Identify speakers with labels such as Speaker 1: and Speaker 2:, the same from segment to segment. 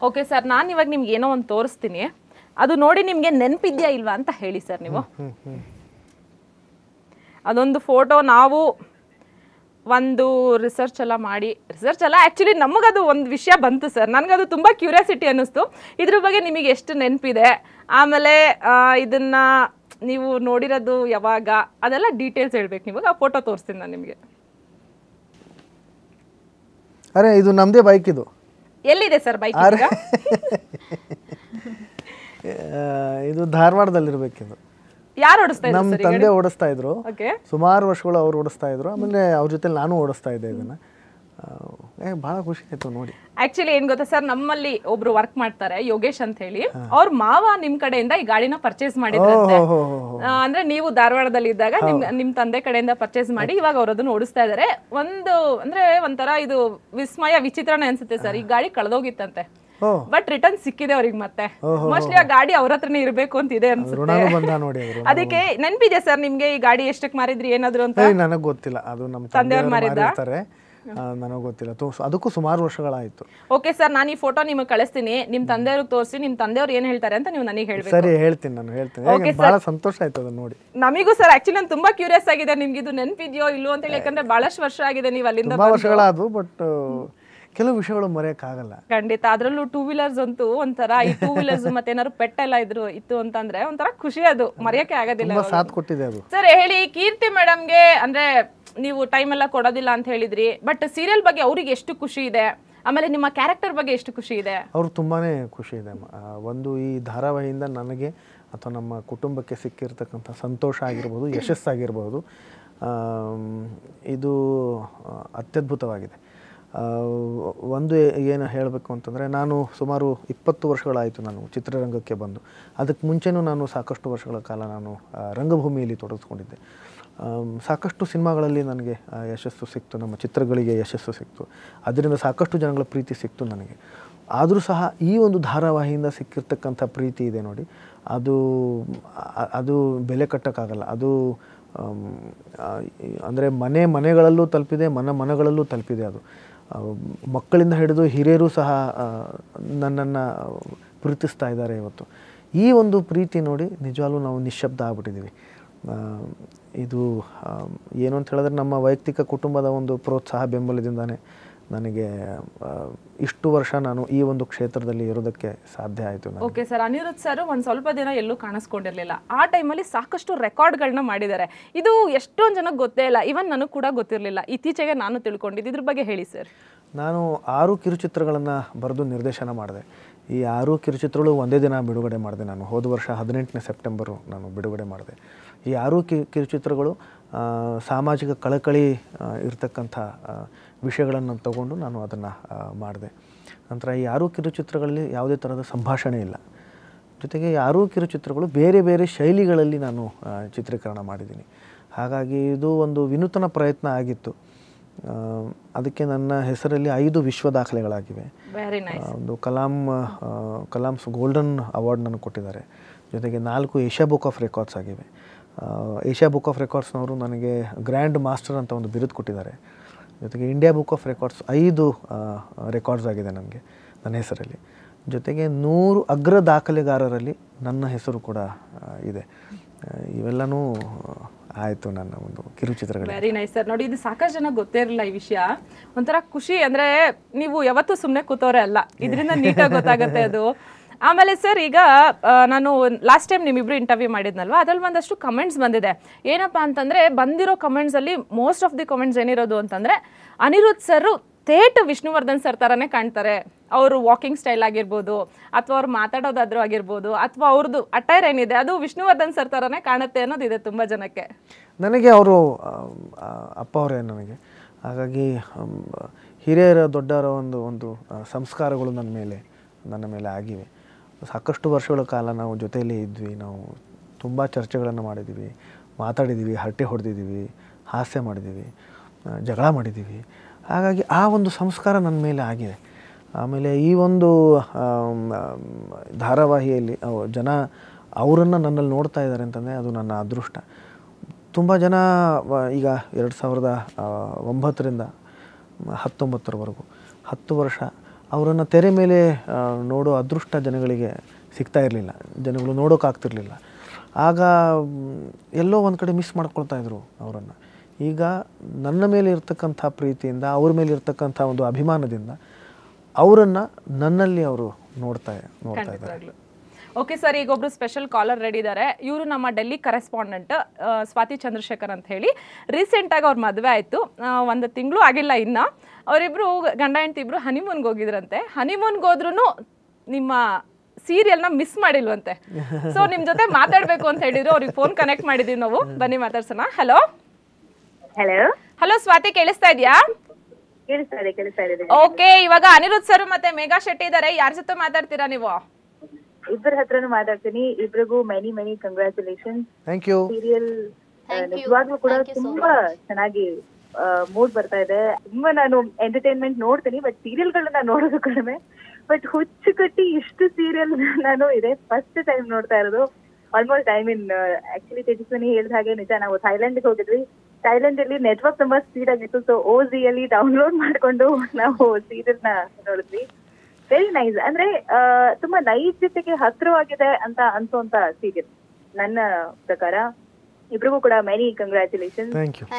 Speaker 1: Okay sir, ನಾನು ಇವಾಗ ನಿಮ್ಗೆ ಏನೋ ಒಂದು ತೋರಿಸ್ತೀನಿ, ಅದು ನೋಡಿ ನಿಮಗೆ ನೆನಪಿದ್ಯಾ ಇಲ್ವಾ ಅಂತ ಹೇಳಿ ಸರ್ ನೀವು. ಅದೊಂದು ಫೋಟೋ ನಾವು ಒಂದು ರಿಸರ್ಚ್ ಎಲ್ಲ ಮಾಡಿ, ರಿಸರ್ಚ್ ಎಲ್ಲ ಆ್ಯಕ್ಚುಲಿ ನಮಗದು ಒಂದು ವಿಷಯ ಬಂತು ಸರ್, ನನಗದು ತುಂಬ ಕ್ಯೂರಿಯಾಸಿಟಿ ಅನ್ನಿಸ್ತು. ಇದ್ರ ಬಗ್ಗೆ ನಿಮಗೆ ಎಷ್ಟು ನೆನಪಿದೆ, ಆಮೇಲೆ ಇದನ್ನು ನೀವು ನೋಡಿರೋದು ಯಾವಾಗ, ಅದೆಲ್ಲ ಡೀಟೇಲ್ಸ್ ಹೇಳ್ಬೇಕು. ನಿಮಗೆ ಆ ಫೋಟೋ ತೋರಿಸ್ತೀನಿ ನಾನು ನಿಮಗೆ.
Speaker 2: ಅರೆ ಇದು ನಮ್ಮದೇ ಬೈಕ್. ಇದು
Speaker 1: ಎಲ್ಲಿದೆ ಸರ್ ಬೈಕ್?
Speaker 2: ಇದು ಧಾರವಾಡದಲ್ಲಿರ್ಬೇಕಿದು.
Speaker 1: ಯಾರು ಓಡಿಸ್ತಾ ಇದ್ರು?
Speaker 2: ನಮ್ಮ ತಂದೆ ಓಡಿಸ್ತಾ ಇದ್ರು, ಸುಮಾರು ವರ್ಷಗಳು ಅವ್ರು ಓಡಿಸ್ತಾ ಇದ್ರು. ಆಮೇಲೆ ಅವ್ರ ಜೊತೆ ನಾನು ಓಡಿಸ್ತಾ ಇದ್ದೆ ಇದನ್ನ. ಬಹಳ ಖುಷಿ ಆಯ್ತು ನೋಡಿ.
Speaker 1: ಆಕ್ಚುಲಿ ಏನ್ ಗೊತ್ತಾ ಸರ್, ನಮ್ಮಲ್ಲಿ ಒಬ್ರು ವರ್ಕ್ ಮಾಡ್ತಾರೆ, ಯೋಗೇಶ್ ಅಂತ ಹೇಳಿ. ಅವ್ರ ಮಾವ ನಿಮ್ ಕಡೆಯಿಂದ ಈ ಗಾಡಿನ ಪರ್ಚೇಸ್ ಮಾಡಿದ್ರಂತೆ. ಅಂದ್ರೆ ನೀವು ಧಾರವಾಡದಲ್ಲಿ ಇದ್ದಾಗ ನಿಮ್ ತಂದೆ ಕಡೆಯಿಂದ ಪರ್ಚೇಸ್ ಮಾಡಿ ಇವಾಗ ಅವ್ರು ಅದನ್ನ ಓಡಿಸ್ತಾ ಇದಾರೆ. ಅಂದ್ರೆ ಒಂಥರ ಇದು ವಿಸ್ಮಯ, ವಿಚಿತ್ರನೇ ಅನ್ಸುತ್ತೆ ಸರ್. ಈ ಗಾಡಿ ಕಳೆದೋಗಿತ್ತಂತೆ, ಬಟ್ ರಿಟರ್ನ್ ಸಿಕ್ಕಿದೆ ಅವ್ರಿಗೆ. ಮತ್ತೆ ಮೋಸ್ಟ್ಲಿ ಆ ಗಾಡಿ ಅವ್ರ ಹತ್ರನೇ ಇರ್ಬೇಕು ಅಂತ ಇದೆ ಅನ್ಸುತ್ತೆ. ಅದಕ್ಕೆ ನೆನಪಿದೆ ಸರ್ ನಿಮ್ಗೆ ಈ ಗಾಡಿ ಎಷ್ಟಕ್ಕೆ ಮಾರಿದ್ರಿ ಏನಾದ್ರು ಅಂತ?
Speaker 2: ನನಗೆ ಗೊತ್ತಿಲ್ಲ, ಅದು ನಮ್ಮ ತಂದೆಯವರು ಮಾರಿರ್ತಾರೆ, ನನಗೆ ಗೊತ್ತಿಲ್ಲ. ಅದಕ್ಕೂ ಸುಮಾರು ವರ್ಷಗಳಾಯ್ತು.
Speaker 1: ಓಕೆ ಸರ್, ನಾನು ಈ ಫೋಟೋ ನಿಮಗೆ ಕಳಿಸ್ತೀನಿ, ನಿಮ್ ತಂದೆಯವ್ರಿಗೆ ತೋರಿಸಿ, ನಿಮ್ ತಂದೆಯವ್ರು ಏನ್ ಹೇಳ್ತಾರೆ ಅಂತ ನೀವು ನನಗೆ ಹೇಳ್ಬೇಕು.
Speaker 2: ಸರಿ, ಹೇಳ್ತೀನಿ, ನಾನು ಹೇಳ್ತೀನಿ. ಬಹಳ ಸಂತೋಷ ಆಯ್ತು ಅದನ್ನ ನೋಡಿ.
Speaker 1: ನಮಗೂ ಸರ್ ಆಕ್ಚುಲಿ ನಾನು ತುಂಬಾ ಕ್ಯೂರಿಯಸ್ ಆಗಿದೆ, ನಿಮ್ಗೆ ಇದು ನೆನಪಿದ್ಯೋ ಇಲ್ಲೋ ಅಂತ ಹೇಳಿ. ಯಾಕಂದ್ರೆ ಬಹಳಷ್ಟು ವರ್ಷ ಆಗಿದೆ ನೀವು ಅಲ್ಲಿಂದ.
Speaker 2: ತುಂಬಾ ವರ್ಷಗಳಾದವು, ಬಟ್ ಕೆಲವು ವಿಷಯಗಳು ಮರೆಯಕ್ಕಾಗಲ್ಲ.
Speaker 1: ಖಂಡಿತ. ಅದ್ರಲ್ಲೂ ಟೂ ವೀಲರ್ಸ್ ಅಂತೂ ಒಂಥರ, ಈ ಟೂ ವೀಲರ್ಸ್ ಮತ್ತೆ ಏನಾದ್ರು ಪೆಟ್ ಎಲ್ಲ ಇತ್ತು ಅಂತಂದ್ರೆ ಒಂಥರ ಖುಷಿ, ಅದು ಮರೆಯಕ್ಕೆ ಆಗೋದಿಲ್ಲ.
Speaker 2: ಸಾಥ್ ಕೊಟ್ಟಿದೆ ಅದು.
Speaker 1: ಸರ್ ಹೇಳಿ, ಕೀರ್ತಿ ಮೇಡಮ್ಗೆ ಅಂದ್ರೆ ನೀವು ಟೈಮ್ ಎಲ್ಲ ಕೊಡೋದಿಲ್ಲ ಅಂತ ಹೇಳಿದ್ರಿ, ಬಟ್ ಸೀರಿಯಲ್ ಬಗ್ಗೆ ಅವ್ರಿಗೆ ಎಷ್ಟು ಖುಷಿ ಇದೆ, ಆಮೇಲೆ ನಿಮ್ಮ ಕ್ಯಾರೆಕ್ಟರ್ ಬಗ್ಗೆ ಎಷ್ಟು ಖುಷಿ ಇದೆ?
Speaker 2: ಅವ್ರು ತುಂಬಾನೇ ಖುಷಿ ಇದೆ. ಒಂದು ಈ ಧಾರಾವಾಹಿಯಿಂದ ನನಗೆ ಅಥವಾ ನಮ್ಮ ಕುಟುಂಬಕ್ಕೆ ಸಿಕ್ಕಿರ್ತಕ್ಕಂಥ ಸಂತೋಷ ಆಗಿರ್ಬೋದು, ಯಶಸ್ಸಾಗಿರ್ಬೋದು, ಇದು ಅತ್ಯದ್ಭುತವಾಗಿದೆ. ಒಂದು ಏನು ಹೇಳಬೇಕು ಅಂತಂದರೆ, ನಾನು ಸುಮಾರು 20 ವರ್ಷಗಳಾಯಿತು ನಾನು ಚಿತ್ರರಂಗಕ್ಕೆ ಬಂದು. ಅದಕ್ಕೆ ಮುಂಚೆನೂ ನಾನು ಸಾಕಷ್ಟು ವರ್ಷಗಳ ಕಾಲ ನಾನು ರಂಗಭೂಮಿಯಲ್ಲಿ ತೊಡಗಿಸ್ಕೊಂಡಿದ್ದೆ. ಸಾಕಷ್ಟು ಸಿನಿಮಾಗಳಲ್ಲಿ ನನಗೆ ಯಶಸ್ಸು ಸಿಕ್ತು, ನಮ್ಮ ಚಿತ್ರಗಳಿಗೆ ಯಶಸ್ಸು ಸಿಕ್ತು, ಅದರಿಂದ ಸಾಕಷ್ಟು ಜನಗಳ ಪ್ರೀತಿ ಸಿಕ್ತು ನನಗೆ. ಆದರೂ ಸಹ ಈ ಒಂದು ಧಾರಾವಾಹಿಯಿಂದ ಸಿಕ್ಕಿರ್ತಕ್ಕಂಥ ಪ್ರೀತಿ ಇದೆ ನೋಡಿ, ಅದು ಬೆಲೆ ಕಟ್ಟೋಕ್ಕಾಗಲ್ಲ. ಅದು ಅಂದರೆ ಮನೆಗಳಲ್ಲೂ ತಲುಪಿದೆ, ಮನಗಳಲ್ಲೂ ತಲುಪಿದೆ. ಅದು ಮಕ್ಕಳಿಂದ ಹಿಡಿದು ಹಿರಿಯರು ಸಹ ನನ್ನನ್ನು ಪ್ರೀತಿಸ್ತಾ ಇದ್ದಾರೆ ಇವತ್ತು. ಈ ಒಂದು ಪ್ರೀತಿ ನೋಡಿ ನಿಜವಾಗ್ಲೂ ನಾವು ನಿಶ್ಶಬ್ದ ಆಗ್ಬಿಟ್ಟಿದ್ದೀವಿ. ಇದು ಏನು ಅಂತ ಹೇಳಿದ್ರೆ, ನಮ್ಮ ವೈಯಕ್ತಿಕ ಕುಟುಂಬದ ಒಂದು ಪ್ರೋತ್ಸಾಹ ಬೆಂಬಲದಿಂದಾನೇ ನನಗೆ ಇಷ್ಟು ವರ್ಷ ನಾನು ಈ ಒಂದು ಕ್ಷೇತ್ರದಲ್ಲಿ ಇರೋದಕ್ಕೆ ಸಾಧ್ಯ ಆಯಿತು.
Speaker 1: ಓಕೆ ಸರ್, ಅನಿರುದ್ಧ್ ಸರ್ ಒಂದು ಸ್ವಲ್ಪ ದಿನ ಎಲ್ಲೂ ಕಾಣಿಸ್ಕೊಂಡಿರಲಿಲ್ಲ. ಆ ಟೈಮಲ್ಲಿ ಸಾಕಷ್ಟು ರೆಕಾರ್ಡ್ಗಳನ್ನ ಮಾಡಿದ್ದಾರೆ. ಇದು ಎಷ್ಟೊಂದು ಜನಕ್ಕೆ ಗೊತ್ತೇ ಇಲ್ಲ, ಈವನ್ ನನಗೆ ಕೂಡ ಗೊತ್ತಿರಲಿಲ್ಲ. ಇತ್ತೀಚೆಗೆ ನಾನು ತಿಳ್ಕೊಂಡಿದ್ದು. ಇದ್ರ ಬಗ್ಗೆ ಹೇಳಿ ಸರ್.
Speaker 2: ನಾನು 6 ಕಿರುಚಿತ್ರಗಳನ್ನು ಬರೆದು ನಿರ್ದೇಶನ ಮಾಡಿದೆ. ಈ 6 ಕಿರುಚಿತ್ರಗಳು ಒಂದೇ ದಿನ ಬಿಡುಗಡೆ ಮಾಡಿದೆ. ನಾನು ಹೋದ ವರ್ಷ 18ನೇ ಸೆಪ್ಟೆಂಬರು ನಾನು ಬಿಡುಗಡೆ ಮಾಡಿದೆ. ಈ 6 ಕಿರುಚಿತ್ರಗಳು ಸಾಮಾಜಿಕ ಕಳಕಳಿ ಇರತಕ್ಕಂಥ ವಿಷಯಗಳನ್ನು ತಗೊಂಡು ನಾನು ಅದನ್ನು ಮಾಡಿದೆ. ನಂತರ ಈ 6 ಕಿರುಚಿತ್ರಗಳಲ್ಲಿ ಯಾವುದೇ ಥರದ ಸಂಭಾಷಣೆ ಇಲ್ಲ. ಜೊತೆಗೆ ಈ 6 ಕಿರುಚಿತ್ರಗಳು ಬೇರೆ ಬೇರೆ ಶೈಲಿಗಳಲ್ಲಿ ನಾನು ಚಿತ್ರೀಕರಣ ಮಾಡಿದ್ದೀನಿ. ಹಾಗಾಗಿ ಇದು ಒಂದು ವಿನೂತನ ಪ್ರಯತ್ನ ಆಗಿತ್ತು. ಅದಕ್ಕೆ ನನ್ನ ಹೆಸರಲ್ಲಿ 5 ವಿಶ್ವ ದಾಖಲೆಗಳಾಗಿವೆ. ಒಂದು ಕಲಾಮ್ಸ್ ಗೋಲ್ಡನ್ ಅವಾರ್ಡ್ ನನಗೆ ಕೊಟ್ಟಿದ್ದಾರೆ. ಜೊತೆಗೆ 4 ಏಷ್ಯಾ ಬುಕ್ ಆಫ್ ರೆಕಾರ್ಡ್ಸ್ ಆಗಿವೆ. ಏಷ್ಯಾ ಬುಕ್ ಆಫ್ ರೆಕಾರ್ಡ್ಸ್ನವರು ನನಗೆ ಗ್ರ್ಯಾಂಡ್ ಮಾಸ್ಟರ್ ಅಂತ ಒಂದು ಬಿರುದು ಕೊಟ್ಟಿದ್ದಾರೆ. ಜೊತೆಗೆ India book of records 5 records ಆಗಿದೆ ನನಗೆ ನನ್ನ ಹೆಸರಲ್ಲಿ. ಜೊತೆಗೆ 100 ಅಗ್ರ ದಾಖಲೆಗಾರರಲ್ಲಿ ನನ್ನ ಹೆಸರು ಕೂಡ ಇದೆ. ಇವೆಲ್ಲನೂ ಆಯಿತು ನನ್ನ ಒಂದು ಕಿರುಚಿತ್ರಗಳು.
Speaker 1: Very nice sir. ನೋಡಿ, ಇದು ಸಾಕಷ್ಟು ಜನ ಗೊತ್ತೇ ಇರಲಿಲ್ಲ ಈ ವಿಷಯ. ಒಂಥರ ಖುಷಿ. ಅಂದರೆ ನೀವು ಯಾವತ್ತೂ ಸುಮ್ಮನೆ ಕೂತವ್ರೆ ಅಲ್ಲ, ಇದರಿಂದ ನೀಟಾಗಿ ಗೊತ್ತಾಗುತ್ತೆ ಅದು. ಆಮೇಲೆ ಸರ್, ಈಗ ನಾನು ಲಾಸ್ಟ್ ಟೈಮ್ ನಿಮ್ಮಿಬ್ರು ಇಂಟರ್ವ್ಯೂ ಮಾಡಿದ್ನಲ್ವಾ, ಅದ್ರಲ್ಲಿ ಒಂದಷ್ಟು ಕಮೆಂಟ್ಸ್ ಬಂದಿದೆ. ಏನಪ್ಪ ಅಂತಂದರೆ, ಬಂದಿರೋ ಕಮೆಂಟ್ಸಲ್ಲಿ ಮೋಸ್ಟ್ ಆಫ್ ದಿ ಕಮೆಂಟ್ಸ್ ಏನಿರೋದು ಅಂತಂದರೆ, ಅನಿರುದ್ಧ್ ಸರ್ ಥೇಟ್ ವಿಷ್ಣುವರ್ಧನ್ ಸರ್ ಥರನೇ ಕಾಣ್ತಾರೆ. ಅವರು ವಾಕಿಂಗ್ ಸ್ಟೈಲ್ ಆಗಿರ್ಬೋದು, ಅಥವಾ ಅವ್ರು ಮಾತಾಡೋದಾದ್ರೂ ಆಗಿರ್ಬೋದು, ಅಥವಾ ಅವ್ರದ್ದು ಅಟೈರ್ ಏನಿದೆ ಅದು ವಿಷ್ಣುವರ್ಧನ್ ಸರ್ ಥರನೇ ಕಾಣುತ್ತೆ ಅನ್ನೋದಿದೆ ತುಂಬ ಜನಕ್ಕೆ.
Speaker 2: ನನಗೆ ಅವರು ಅಪ್ಪ ಅವರೇ ನನಗೆ. ಹಾಗಾಗಿ ಹಿರಿಯರ ದೊಡ್ಡವರ ಒಂದು ಸಂಸ್ಕಾರಗಳು ನನ್ನ ಮೇಲೆ ಆಗಿವೆ. ಸಾಕಷ್ಟು ವರ್ಷಗಳ ಕಾಲ ನಾವು ಜೊತೆಯಲ್ಲೇ ಇದ್ವಿ. ನಾವು ತುಂಬ ಚರ್ಚೆಗಳನ್ನು ಮಾಡಿದ್ದೀವಿ, ಮಾತಾಡಿದ್ದೀವಿ, ಹರಟೆ ಹೊಡೆದಿದ್ದೀವಿ, ಹಾಸ್ಯ ಮಾಡಿದ್ದೀವಿ, ಜಗಳ ಮಾಡಿದ್ದೀವಿ. ಹಾಗಾಗಿ ಆ ಒಂದು ಸಂಸ್ಕಾರ ನನ್ನ ಮೇಲೆ ಆಗಿದೆ. ಆಮೇಲೆ ಈ ಒಂದು ಧಾರಾವಾಹಿಯಲ್ಲಿ ಜನ ಅವರನ್ನು ನನ್ನಲ್ಲಿ ನೋಡ್ತಾ ಇದ್ದಾರೆ ಅಂತಂದರೆ ಅದು ನನ್ನ ಅದೃಷ್ಟ. ತುಂಬ ಜನ ಈಗ 2009ರಿಂದ 2019ರವರೆಗೂ 10 ವರ್ಷ ಅವರನ್ನು ತೆರೆ ಮೇಲೆ ನೋಡೋ ಅದೃಷ್ಟ ಜನಗಳಿಗೆ ಸಿಗ್ತಾ ಇರಲಿಲ್ಲ, ಜನಗಳು ನೋಡೋಕ್ಕಾಗ್ತಿರ್ಲಿಲ್ಲ. ಆಗ ಎಲ್ಲೋ ಒಂದು ಕಡೆ ಮಿಸ್ ಮಾಡ್ಕೊಳ್ತಾ ಇದ್ರು ಅವರನ್ನು. ಈಗ ನನ್ನ ಮೇಲೆ ಇರ್ತಕ್ಕಂಥ ಪ್ರೀತಿಯಿಂದ, ಅವ್ರ ಮೇಲೆ ಇರ್ತಕ್ಕಂಥ ಒಂದು ಅಭಿಮಾನದಿಂದ ಅವರನ್ನು ನನ್ನಲ್ಲಿ ಅವರು ನೋಡ್ತಾ ಇದ್ದಾರೆ.
Speaker 1: ಓಕೆ ಸರ್, ಈಗ ಒಬ್ರು ಸ್ಪೆಷಲ್ ಕಾಲರ್ ರೆಡಿ ಇದ್ದಾರೆ. ಇವರು ನಮ್ಮ ಡೆಲ್ಲಿ ಕರೆಸ್ಪಾಂಡೆಂಟ್ ಸ್ವಾತಿ ಚಂದ್ರಶೇಖರ್ ಅಂತ ಹೇಳಿ. ರೀಸೆಂಟಾಗಿ ಅವ್ರ ಮದುವೆ ಆಯಿತು, 1 ತಿಂಗಳು ಆಗಿಲ್ಲ ಇನ್ನು. ಅವರಿಬ್ಬರು ಗಂಡ ಹೆಂಡತಿ ಇಬ್ಬರು ಹನಿಮೂನ್ಗೆ ಹೋಗಿದ್ರಂತೆ. ಹನಿಮೂನ್ಗೆ ಹೋದ್ರೂ ನಿಮ್ಮ ಸೀರಿಯಲ್ನ ಮಿಸ್ ಮಾಡಿಲ್ವಂತೆ. ಸೊ ನಿಮ್ಮ ಜೊತೆ ಮಾತಾಡಬೇಕು ಅಂತ ಹೇಳಿದ್ರು. ಅವ್ರಿಗೆ ಫೋನ್ ಕನೆಕ್ಟ್ ಮಾಡಿದೀವಿ ನಾವು, ಬನ್ನಿ ಮಾತಾಡ್ಸೋಣ. ಹಲೋ
Speaker 3: ಹಲೋ
Speaker 1: ಹಲೋ ಸ್ವಾತಿ, ಕೇಳಿಸ್ತಾ ಇದೆಯಾ?
Speaker 3: ಕೇಳಿಸ್ತಾ ಇದೆ.
Speaker 1: ಓಕೆ, ಇವಾಗ ಅನಿರುದ್ಧ್ ಸರ್ ಮತ್ತೆ ಮೇಘಾ ಶೆಟ್ಟಿ ಇದ್ದಾರೆ. ಯಾರ ಜೊತೆ ಮಾತಾಡ್ತೀರಾ ನೀವು?
Speaker 3: ಇಬ್ಬರ ಹತ್ರನೂ ಮಾತಾಡ್ತೀನಿ. ಇಬ್ರಿಗೂ many congratulation.
Speaker 2: Thank you.
Speaker 3: Serial ನಿಜವಾಗ್ಲೂ ಕೂಡ ತುಂಬಾ ಚೆನ್ನಾಗಿ ಮೂಡ್ ಬರ್ತಾ ಇದೆ. ತುಂಬಾ ನಾನು ಎಂಟರ್ಟೈನ್ಮೆಂಟ್ ನೋಡ್ತೀನಿ, ಬಟ್ ಸೀರಿಯಲ್ಗಳನ್ನ ನೋಡೋದು ಕಡಿಮೆ. ಬಟ್ ಹುಚ್ಚು ಕಟ್ಟಿ ಇಷ್ಟು ಸೀರಿಯಲ್ ನಾನು ಇದೆ ಫಸ್ಟ್ ಟೈಮ್ ನೋಡ್ತಾ ಇರೋದು. ಆಲ್ಮೋಸ್ಟ್ ಆಕ್ಚುಲಿ ತೇಜಸ್ವಿನಿ ಹೇಳಿದ ಹಾಗೆ ನಿಜ, ನಾವು ಥೈಲ್ಯಾಂಡ್ಗೆ ಹೋಗಿದ್ವಿ. ಥೈಲ್ಯಾಂಡ್ ಅಲ್ಲಿ ನೆಟ್ವರ್ಕ್ ತುಂಬಾ ಸ್ಪೀಡ್ ಆಗಿತ್ತು. ಸೊ OZL ಡೌನ್ಲೋಡ್ ಮಾಡ್ಕೊಂಡು ನಾವು ಸೀರಿಯಲ್ ನ ನೋಡಿದ್ವಿ. Very nice. ಅಂದ್ರೆ ತುಂಬಾ ನೈಜತೆಗೆ ಹತ್ರವಾಗಿದೆ ಅಂತ ಅನ್ಸೋಂತ ಸೀರಿಯಲ್ ನನ್ನ ಪ್ರಕಾರ. ಇಬ್ರಿಗೂ ಕೂಡ many congratulation.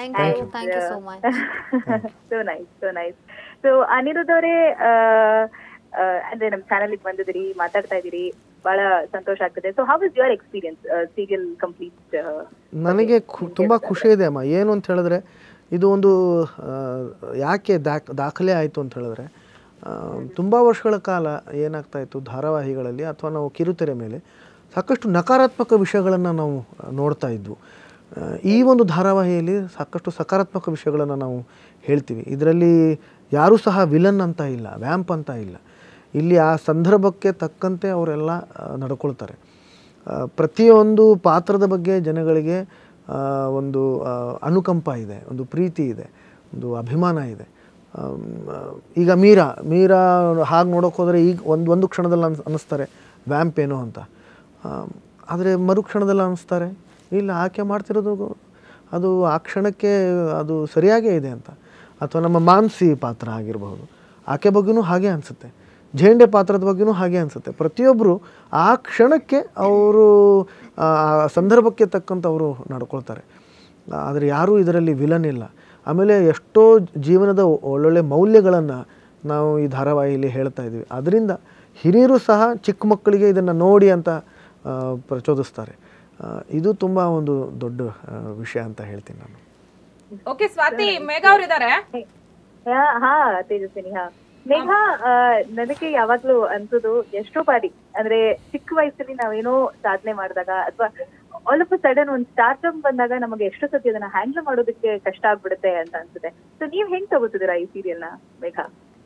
Speaker 3: So nice. So Aniruddh ಅವರೇ, ಅಂದ್ರೆ ನಮ್ ಚಾನಲ್ ಬಂದಿದ್ದೀರಿ, ಮಾತಾಡ್ತಾ ಇದೀರಿ, ಬಹಳ ಸಂತೋಷ ಆಗ್ತದೆ. So how is your experience serial complete?
Speaker 2: ನನಗೆ ತುಂಬ ಖುಷಿ ಇದೆ ಅಮ್ಮ. ಏನು ಅಂತ ಹೇಳಿದ್ರೆ, ಇದು ಒಂದು ಯಾಕೆ ದಾಖಲೆ ಆಯಿತು ಅಂತ ಹೇಳಿದ್ರೆ, ತುಂಬ ವರ್ಷಗಳ ಕಾಲ ಏನಾಗ್ತಾಯಿತ್ತು ಧಾರಾವಾಹಿಗಳಲ್ಲಿ ಅಥವಾ ನಾವು ಕಿರುತೆರೆ ಮೇಲೆ ಸಾಕಷ್ಟು ನಕಾರಾತ್ಮಕ ವಿಷಯಗಳನ್ನು ನಾವು ನೋಡ್ತಾ ಇದ್ವು. ಈ ಒಂದು ಧಾರಾವಾಹಿಯಲ್ಲಿ ಸಾಕಷ್ಟು ಸಕಾರಾತ್ಮಕ ವಿಷಯಗಳನ್ನು ನಾವು ಹೇಳ್ತೀವಿ. ಇದರಲ್ಲಿ ಯಾರೂ ಸಹ ವಿಲನ್ ಅಂತ ಇಲ್ಲ, ವ್ಯಾಂಪ್ ಅಂತ ಇಲ್ಲ. ಇಲ್ಲಿ ಆ ಸಂದರ್ಭಕ್ಕೆ ತಕ್ಕಂತೆ ಅವರೆಲ್ಲ ನಡ್ಕೊಳ್ತಾರೆ. ಪ್ರತಿಯೊಂದು ಪಾತ್ರದ ಬಗ್ಗೆ ಜನಗಳಿಗೆ ಒಂದು ಅನುಕಂಪ ಇದೆ, ಒಂದು ಪ್ರೀತಿ ಇದೆ, ಒಂದು ಅಭಿಮಾನ ಇದೆ. ಈಗ ಮೀರಾ ಹಾಗೆ ನೋಡೋಕೆ ಹೋದರೆ ಈಗ ಒಂದು ಕ್ಷಣದಲ್ಲಿ ಅನ್ನಿಸ್ತಾರೆ ವ್ಯಾಂಪ್ ಏನೋ ಅಂತ. ಆದರೆ ಮರುಕ್ಷಣದಲ್ಲಿ ಅನ್ನಿಸ್ತಾರೆ ಇಲ್ಲ, ಆಕೆ ಮಾಡ್ತಿರೋದು ಅದು ಆ ಕ್ಷಣಕ್ಕೆ ಅದು ಸರಿಯಾಗೇ ಇದೆ ಅಂತ. ಅಥವಾ ನಮ್ಮ ಮಾನಸಿ ಪಾತ್ರ ಆಗಿರಬಹುದು, ಆಕೆ ಬಗ್ಗೆನೂ ಹಾಗೆ ಅನಿಸುತ್ತೆ. ಝೇಂಡೆ ಪಾತ್ರದ ಬಗ್ಗೆನೂ ಹಾಗೆ ಅನಿಸುತ್ತೆ. ಪ್ರತಿಯೊಬ್ಬರು ಆ ಕ್ಷಣಕ್ಕೆ ಅವರು ಸಂದರ್ಭಕ್ಕೆ ತಕ್ಕಂಥವರು ನಡ್ಕೊಳ್ತಾರೆ. ಆದರೆ ಯಾರೂ ಇದರಲ್ಲಿ ವಿಲನ್ ಇಲ್ಲ. ಆಮೇಲೆ ಎಷ್ಟೋ ಜೀವನದ ಒಳ್ಳೊಳ್ಳೆ ಮೌಲ್ಯಗಳನ್ನು ನಾವು ಈ ಧಾರಾವಾಹಿಯಲ್ಲಿ ಹೇಳ್ತಾ ಇದ್ದೀವಿ. ಅದರಿಂದ ಹಿರಿಯರು ಸಹ ಚಿಕ್ಕ ಮಕ್ಕಳಿಗೆ ಇದನ್ನು ನೋಡಿ ಅಂತ ಪ್ರಚೋದಿಸ್ತಾರೆ. ಇದು ತುಂಬ ಒಂದು ದೊಡ್ಡ ವಿಷಯ ಅಂತ ಹೇಳ್ತೀನಿ ನಾನು.
Speaker 1: ಓಕೆ ಸ್ವಾತಿ, ಮೇಘಾ ಅವರು ಇದ್ದಾರೆ.
Speaker 3: ಹಾ ತೇಜಸ್ವಿನಿ, ಮೇಘಾ, ನನಗೆ ಯಾವಾಗ್ಲೂ ಅನ್ಸೋದು ಎಷ್ಟೋ ಬಾರಿ, ಅಂದ್ರೆ ಚಿಕ್ಕ ವಯಸ್ಸಲ್ಲಿ ನಾವೇನೋ ಸಾಧನೆ ಮಾಡಿದಾಗ ಅಥವಾ ಆಲ್ ಆಫ್ ಅ ಸಡನ್ ಒಂದು ಸ್ಟಾರ್ಟಪ್ ಬಂದಾಗ ನಮಗೆ ಎಷ್ಟೋ ಸತಿ ಅದನ್ನ ಹ್ಯಾಂಡಲ್ ಮಾಡೋದಕ್ಕೆ ಕಷ್ಟ ಆಗ್ಬಿಡುತ್ತೆ ಅಂತ ಅನ್ಸುತ್ತೆ. ಸೊ ನೀವ್ ಹೆಂಗ್ ತಗೋತಿದ್ದೀರಾ ಈ ಸೀರಿಯಲ್ನ ಮೇಘಾ?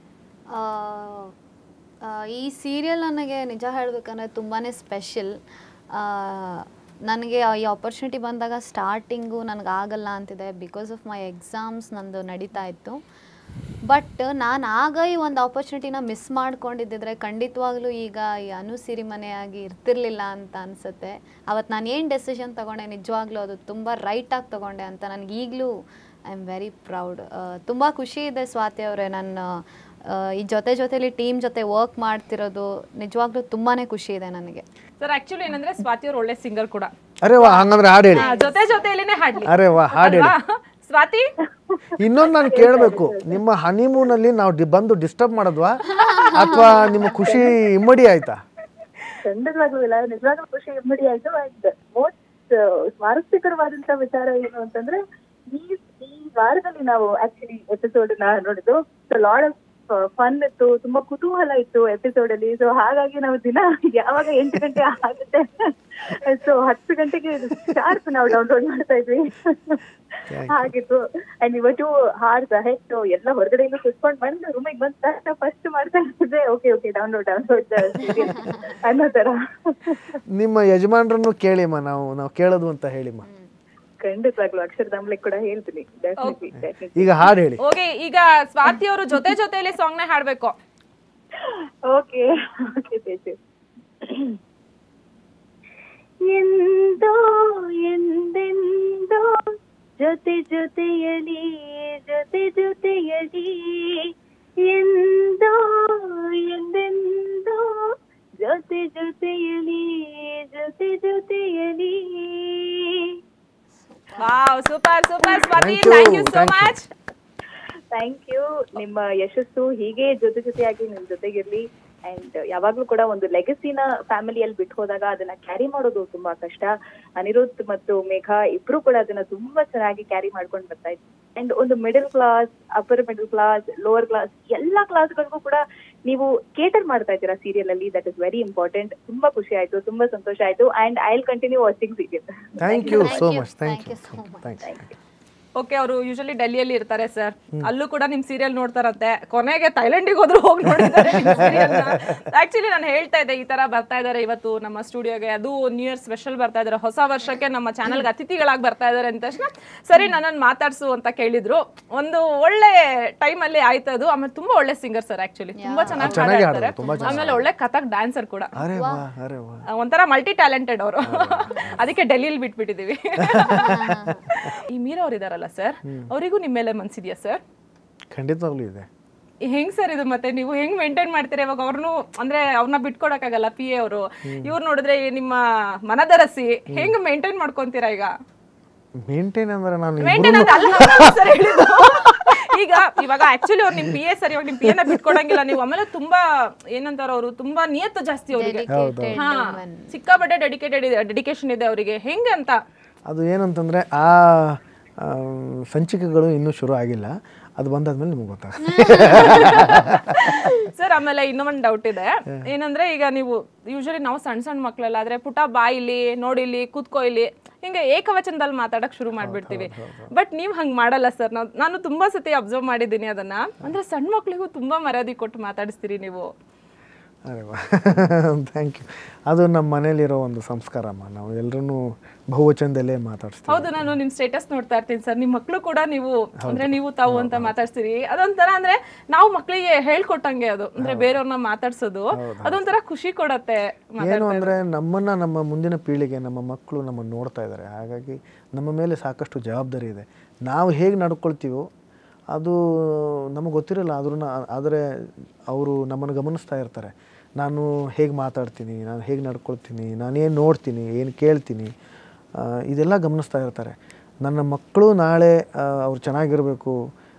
Speaker 4: ಈ ಸೀರಿಯಲ್ ನನಗೆ ನಿಜ ಹೇಳ್ಬೇಕಂದ್ರೆ ತುಂಬಾ ಸ್ಪೆಷಲ್. ನನಗೆ ಈ ಆಪರ್ಚುನಿಟಿ ಬಂದಾಗ ಸ್ಟಾರ್ಟಿಂಗು ನನಗಾಗಲ್ಲ ಅಂತಿದೆ, ಬಿಕಾಸ್ ಆಫ್ ಮೈ ಎಕ್ಸಾಮ್ಸ್ ನಂದು ನಡೀತಾ ಇತ್ತು. ಬಟ್ ನಾನು ಆಗ ಈ ಒಂದು ಆಪರ್ಚುನಿಟಿನ ಮಿಸ್ ಮಾಡ್ಕೊಂಡಿದ್ದಿದ್ರೆ ಖಂಡಿತವಾಗ್ಲೂ ಈಗ ಈ ಸಿರಿಮನೆಯಾಗಿ ಇರ್ತಿರ್ಲಿಲ್ಲ ಅಂತ ಅನಿಸುತ್ತೆ. ಅವತ್ತು ನಾನು ಏನು ಡೆಸಿಷನ್ ತೊಗೊಂಡೆ ನಿಜವಾಗ್ಲೂ ಅದು ತುಂಬ ರೈಟಾಗಿ ತೊಗೊಂಡೆ ಅಂತ ನನಗೆ ಈಗಲೂ ಐ ಆಮ್ ವೆರಿ ಪ್ರೌಡ್. ತುಂಬ ಖುಷಿ ಇದೆ ಸ್ವಾತಿ ಅವರೇ, ನನ್ನ ಈ ಜೊತೆಲಿ ಟೀಮ್ ಜೊತೆ ವರ್ಕ್ ಮಾಡ್ತಿರೋದು ನಿಜವಾಗ್ಲೂ ತುಂಬಾ ಖುಷಿ ಇದೆ ನನಗೆ.
Speaker 1: ಸರ್ ಆಕ್ಚುಲಿ ಏನಂದ್ರೆ ಸ್ವಾತಿ ಅವರು ಒಳ್ಳೆ ಸಿಂಗರ್ ಕೂಡ.
Speaker 2: ಅರೆ ವಾ, ಹಂಗಂದ್ರೆ ಹಾಡು ಹೇಳಿ.
Speaker 1: ಜೊತೆಲಿನೇ ಹಾಡ್ಲಿ.
Speaker 2: ಅರೆ ವಾ, ಹಾಡು ಹೇಳಿ
Speaker 1: ಸ್ವಾತಿ.
Speaker 2: ಇನ್ನೊಂದು ನಾನು ಕೇಳಬೇಕು, ನಿಮ್ಮ ಹನಿಮೂನಲ್ಲಿ ನಾವು ಬಂದು ಡಿಸ್ಟರ್ಬ್ ಮಾಡೋದ್ವಾ ಅಥವಾ ನಿಮ್ಮ ಖುಷಿ ಇಮ್ಮಡಿ ಆಯ್ತಾ?
Speaker 3: ಖಂಡಿತವಾಗ್ಲೂ ಇಲ್ಲ, ನಿಜವಾಗ್ಲೂ ಖುಷಿ ಇಮ್ಮಡಿ ಆಯ್ತು. ಅಂಡ್ ಮೋಸ್ಟ್ ಸ್ವಾರಸ್ಯಕರವಾದಂತ ವಿಚಾರ ಏನು ಅಂತಂದ್ರೆ, ಈ ವಾರದಲ್ಲಿ ನಾವು ಆಕ್ಚುಲಿ ಎಪಿಸೋಡ್ ನೋಡಿದ್ದು. ಸೊ ಲಾಟ್ ಆಫ್ ಫನ್ ಇತ್ತು, ತುಂಬಾ ಕುತೂಹಲ ಇತ್ತು ಎಪಿಸೋಡ್ ಅಲ್ಲಿ. ಸೊ ಹಾಗಾಗಿ ನಾವು ದಿನ ಯಾವಾಗ 8 ಗಂಟೆ ಆಗುತ್ತೆ, ಸೊ 10 ಗಂಟೆಗೆ ಶಾರ್ಪ್ ನಾವು ಡೌನ್ಲೋಡ್ ಮಾಡ್ತಾ ಇದ್ವಿ. ಹಾಗಿತ್ತು. ಅಂಡ್ ಇವತ್ತು ಹಾರ್ಸ್ ಅಹೆಡ್ ಎಲ್ಲ ಹೊರಗಡೆಯಿಂದ ಕುತ್ಕೊಂಡು ಬಂದು ರೂಮಿಗೆ ಬಂದ ತಕ್ಷಣ ಫಸ್ಟ್ ಮಾಡ್ತಾ ಇದ್ದೆ, ಓಕೆ ಡೌನ್ಲೋಡ್ ಅನ್ನೋ ತರ.
Speaker 2: ನಿಮ್ಮ ಯಜಮಾನ್ರನ್ನು ಕೇಳಿಮ್ಮ, ನಾವು ಕೇಳೋದು ಅಂತ ಹೇಳಿಮ್ಮ.
Speaker 3: ಖಂಡಿತವಾಗ್ಲು ಅಕ್ಷರಧಾಮ್ಲೆ ಕೂಡ ಹೇಳ್ತೀನಿ.
Speaker 2: ಈಗ ಹಾಡು ಹೇಳಿ.
Speaker 1: ಓಕೆ, ಈಗ ಸ್ವಾತಿ ಅವರು ಜೊತೆಲಿ ಸಾಂಗ್ ನ ಹಾಡ್ಬೇಕು.
Speaker 3: ಓಕೆ ತೇಜು. ಎಂದೋ ಎಂದೆಂದೋ ಜೊತೆಯಲಿ ಎಂದೋ ಎಂದೆಂದು ಜೊತೆ ಜೊತೆಯಲಿ
Speaker 1: wow, super super Swathi, thank you so much.
Speaker 3: Thank you. ನಿಮ್ಮ ಯಶಸ್ಸು ಹೀಗೆ ಜೊತೆಯಾಗಿ ನಿಮ್ ಜೊತೆಗಿರ್ಲಿ. ಅಂಡ್ ಯಾವಾಗ್ಲೂ ಕೂಡ ಒಂದು ಲೆಗಸಿನ ಫ್ಯಾಮಿಲಿಯಲ್ಲಿ ಬಿಟ್ಟು ಹೋದಾಗ ಅದನ್ನ ಕ್ಯಾರಿ ಮಾಡೋದು ತುಂಬಾ ಕಷ್ಟ. ಅನಿರುದ್ಧ್ ಮತ್ತು ಮೇಘಾ ಇಬ್ರು ಕೂಡ ಅದನ್ನ ತುಂಬಾ ಚೆನ್ನಾಗಿ ಕ್ಯಾರಿ ಮಾಡ್ಕೊಂಡು ಬರ್ತಾ ಇದ್ರು. ಅಂಡ್ ಒಂದು middle class, upper middle class, lower class ಎಲ್ಲಾ ಕ್ಲಾಸ್ಗಳಿಗೂ ಕೂಡ ನೀವು ಕೇಟರ್ ಮಾಡ್ತಾ ಇದ್ದೀರಾ ಸೀರಿಯಲ್ ಅಲ್ಲಿ. That is very important. ತುಂಬಾ ಖುಷಿ ಆಯ್ತು, ತುಂಬಾ ಸಂತೋಷ ಆಯ್ತು. And I will continue watching serial.
Speaker 2: Thank you so much. Thank you.
Speaker 1: Okay, ಅವರು ಯೂಶಲಿ ಡೆಲ್ಲಿಯಲ್ಲಿ ಇರ್ತಾರೆ ಸರ್. ಅಲ್ಲೂ ಕೂಡ ನಿಮ್ ಸೀರಿಯಲ್ ನೋಡ್ತಾರಂತೆ. ಕೊನೆಗೆ ಥೈಲ್ಯಾಂಡಿಗೆ ಹೋದ್ರು ಹೋಗಿ ನೋಡಿದ್ದಾರೆ. ಆಕ್ಚುಲಿ ನಾನು ಹೇಳ್ತಾ ಇದ್ದೆ, ಈ ತರ ಬರ್ತಾ ಇದಾರೆ ಇವತ್ತು ನಮ್ಮ ಸ್ಟುಡಿಯೋಗೆ, ಅದು ನ್ಯೂ ಇಯರ್ ಸ್ಪೆಷಲ್ ಬರ್ತಾ ಇದಾರೆ, ಹೊಸ ವರ್ಷಕ್ಕೆ ನಮ್ಮ ಚಾನಲ್ಗೆ ಅತಿಥಿಗಳಾಗಿ ಬರ್ತಾ ಇದಾರೆ ಅಂದ ತಕ್ಷಣ ಸರಿ ನನ್ನನ್ನು ಮಾತಾಡ್ಸು ಅಂತ ಕೇಳಿದ್ರು. ಒಂದು ಒಳ್ಳೆ ಟೈಮ್ ಅಲ್ಲಿ ಆಯ್ತು ಅದು. ಆಮೇಲೆ ತುಂಬಾ ಒಳ್ಳೆ ಸಿಂಗರ್ ಸರ್, ಆಕ್ಚುಲಿ ತುಂಬಾ ಚೆನ್ನಾಗಿ ಹಾಡ್ತಾರೆ. ಆಮೇಲೆ ಒಳ್ಳೆ ಕಥಕ್ ಡ್ಯಾನ್ಸರ್ ಕೂಡ, ಒಂಥರ ಮಲ್ಟಿ ಟ್ಯಾಲೆಂಟೆಡ್ ಅವರು. ಅದಕ್ಕೆ ಡೆಲ್ಲಿಲಿ ಬಿಟ್ಬಿಟ್ಟಿದೀವಿ. ಈ ಮೀರಾ ಅವ್ರು ಇದಾರಲ್ಲ ಸರ್, ಅವರಿಗೂ ನಿಮ್ಮ ಮೇಲೆ ಮನ್ಸಿದ್ಯಾ ಸರ್?
Speaker 2: ಖಂಡಿತವಾಗ್ಲೂ ಇದೆ.
Speaker 1: ಹೆಂಗ್ ಸರ್ ಇದು? ಮತ್ತೆ ನೀವು ಹೆಂಗ್ ಮೇಂಟೈನ್ ಮಾಡ್ತೀರಾ ಇವಾಗ? ಅವ್ರನ್ನು ಅಂದ್ರೆ ಅವ್ರನ್ನ ಬಿಟ್ಕೊಡಕ್ಕಾಗಲ್ಲ, ಪಿ ಎ ಅವರು. ಇವ್ರು ನೋಡಿದ್ರೆ ನಿಮ್ಮ ಮನದರಸಿ, ಹೆಂಗ್ ಮೇಂಟೈನ್ ಮಾಡ್ಕೊಂತೀರಾ ಈಗ?
Speaker 2: ಮೇಂಟೈನ್ ಅಂದ್ರೆ ನಾನು
Speaker 1: ಮೇಂಟೈನ್ ಅಂತ ಅಲ್ಲ ಸರ್ ಹೇಳಿದ್ದು. ಈಗ ಇವಾಗ ಆಕ್ಚುಲಿ ಅವ್ರು ನಿಮ್ ಪಿ ಎ ಸರ್, ಇವಾಗ ನಿಮ್ ಪಿ ಎನ ಬಿಟ್ಕೊಡಂಗಿಲ್ಲ ನೀವು. ಆಮೇಲೆ ತುಂಬಾ ಏನಂತಾರ, ಅವರು ತುಂಬಾ ನಿಯತ್ತು ಜಾಸ್ತಿ ಅವರಿಗೆ. ಹಾ, ಸಿಕ್ಕಾಪಟ್ಟೆ ಡೆಡಿಕೇಶನ್ ಇದೆ ಅವರಿಗೆ. ಹೆಂಗೆ ಅಂತ
Speaker 2: ಅದು ಏನಂತಂದ್ರೆ ಆ ಸಂಚಿಕೆಗಳು ಇನ್ನೂ ಶುರು ಆಗಿಲ್ಲ. ಅದು ಬಂದಾದ್ಮೇಲೆ ನಿಮ್ಗೆ ಗೊತ್ತಾಗುತ್ತೆ
Speaker 1: ಸರ್. ಆಮೇಲೆ ಇನ್ನೊಂದು ಡೌಟ್ ಇದೆ ಏನಂದ್ರೆ, ಈಗ ನೀವು ಯೂಶಲಿ ನಾವು ಸಣ್ಣ ಸಣ್ಣ ಮಕ್ಳೆಲ್ಲ ಆದ್ರೆ ಪುಟ ಬಾಯಿಲಿ ನೋಡಿಲಿ ಕೂತ್ಕೋ ಇಲ್ಲಿ ಹಿಂಗೆ ಏಕವಚನದಲ್ಲಿ ಮಾತಾಡಕ್ ಶುರು ಮಾಡ್ಬಿಡ್ತೀವಿ. ಬಟ್ ನೀವು ಹಂಗೆ ಮಾಡಲ್ಲ ಸರ್. ನಾನು ತುಂಬಾ ಸತಿ ಅಬ್ಸರ್ವ್ ಮಾಡಿದ್ದೀನಿ ಅದನ್ನ. ಅಂದ್ರೆ ಸಣ್ಣ ಮಕ್ಳಿಗೂ ತುಂಬಾ ಮರ್ಯಾದೆ ಕೊಟ್ಟು ಮಾತಾಡಿಸ್ತೀರಿ ನೀವು.
Speaker 2: ಅರೆ ವಾ, ಥ್ಯಾಂಕ್ ಯು. ಅದು ನಮ್ಮ ಮನೇಲಿರೋ ಒಂದು ಸಂಸ್ಕಾರಮ್ಮ. ನಾವು ಎಲ್ಲರೂ ಬಹುವಚನದಲ್ಲೇ ಮಾತಾಡ್ತೀವಿ.
Speaker 1: ಹೌದು, ನಾನು ನಿಮ್ಮ ಸ್ಟೇಟಸ್ ನೋಡ್ತಾ ಇರ್ತೀನಿ ಸರ್. ನಿಮ್ಮ ಮಕ್ಕಳು ಕೂಡ ನೀವು ಅಂದ್ರೆ ನೀವು ತಾವು ಅಂತ ಮಾತಾಡ್ತೀರಿ. ಅದೊಂಥರ ಅಂದ್ರೆ ನಾವು ಮಕ್ಕಳಿಗೆ ಹೇಳ್ಕೊಟ್ಟಂಗೆ ಅದು. ಅಂದ್ರೆ ಬೇರೆಯವ್ರನ್ನ ಮಾತಾಡ್ಸೋದು ಅದೊಂಥರ ಖುಷಿ ಕೊಡತ್ತೆ.
Speaker 2: ಏನು ಅಂದ್ರೆ ನಮ್ಮ ಮುಂದಿನ ಪೀಳಿಗೆ, ನಮ್ಮ ಮಕ್ಕಳು ನಮ್ಮನ್ನು ನೋಡ್ತಾ ಇದ್ದಾರೆ. ಹಾಗಾಗಿ ನಮ್ಮ ಮೇಲೆ ಸಾಕಷ್ಟು ಜವಾಬ್ದಾರಿ ಇದೆ. ನಾವು ಹೇಗೆ ನಡ್ಕೊಳ್ತೀವೋ ಅದು ನಮಗೆ ಗೊತ್ತಿರಲ್ಲ. ಆದರೆ ಅವರು ನಮ್ಮನ್ನು ಗಮನಿಸ್ತಾ ಇರ್ತಾರೆ. ನಾನು ಹೇಗೆ ಮಾತಾಡ್ತೀನಿ, ನಾನು ಹೇಗೆ ನಡ್ಕೊಳ್ತೀನಿ, ನಾನೇನು ನೋಡ್ತೀನಿ, ಏನು ಕೇಳ್ತೀನಿ, ಇದೆಲ್ಲ ಗಮನಿಸ್ತಾ ಇರ್ತಾರೆ. ನನ್ನ ಮಕ್ಕಳು ನಾಳೆ ಅವ್ರು ಚೆನ್ನಾಗಿರಬೇಕು,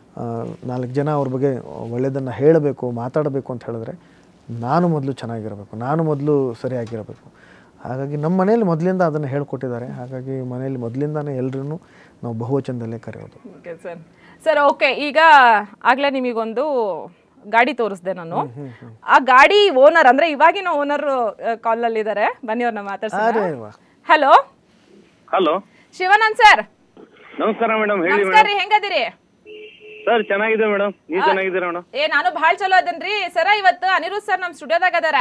Speaker 2: 4 ಜನ ಅವ್ರ ಬಗ್ಗೆ ಒಳ್ಳೆಯದನ್ನು ಹೇಳಬೇಕು, ಮಾತಾಡಬೇಕು ಅಂತ ಹೇಳಿದ್ರೆ ನಾನು ಮೊದಲು ಚೆನ್ನಾಗಿರಬೇಕು, ನಾನು ಮೊದಲು ಸರಿಯಾಗಿರಬೇಕು. ಹಾಗಾಗಿ ನಮ್ಮ ಮನೇಲಿ ಮೊದಲಿಂದ ಅದನ್ನು ಹೇಳ್ಕೊಟ್ಟಿದ್ದಾರೆ. ಹಾಗಾಗಿ ಮನೇಲಿ ಮೊದಲಿಂದಾನೇ ಎಲ್ಲರೂ ನಾವು ಬಹುವಚನದಲ್ಲೇ ಕರೆಯೋದು.
Speaker 1: ಸರ್ ಓಕೆ, ಈಗ ಆಗಲೇ ನಿಮಗೊಂದು ಗಾಡಿ ತೋರಿಸ್ದೆ ನಾನು. ಆ ಗಾಡಿ ಓನರ್ ಅಂದ್ರೆ ಇವಾಗಿನ ಓನರ್ ಕಾಲಲ್ಲಿ ಇದ್ದಾರೆ. ಬನ್ನಿ ಅವ್ರನ್ನ ಮಾತಾಡ್ಸೋಣ. Hello
Speaker 5: hello,
Speaker 1: Shivanand sir.
Speaker 5: ನಮಸ್ಕಾರ ಮೇಡಮ್. ಹೇಳಿ
Speaker 1: ನಮಸ್ಕಾರ ರೀ, ಹೆಂಗದಿರಿ
Speaker 5: ಸರ್? ಚೆನ್ನಾಗಿದೆ ಮೇಡಮ್, ನೀವು ಚೆನ್ನಾಗಿದ್ದೀರಾ ಮೇಡಮ್?
Speaker 1: ನಾನು ಬಹಳ ಚಲೋ ಅದನ್ರಿ ಸರ. ಇವತ್ತು ಅನಿರುದ್ಧ್ ಸರ್ ನಮ್ ಸ್ಟುಡಿಯೋದಾಗ ಅದಾರ.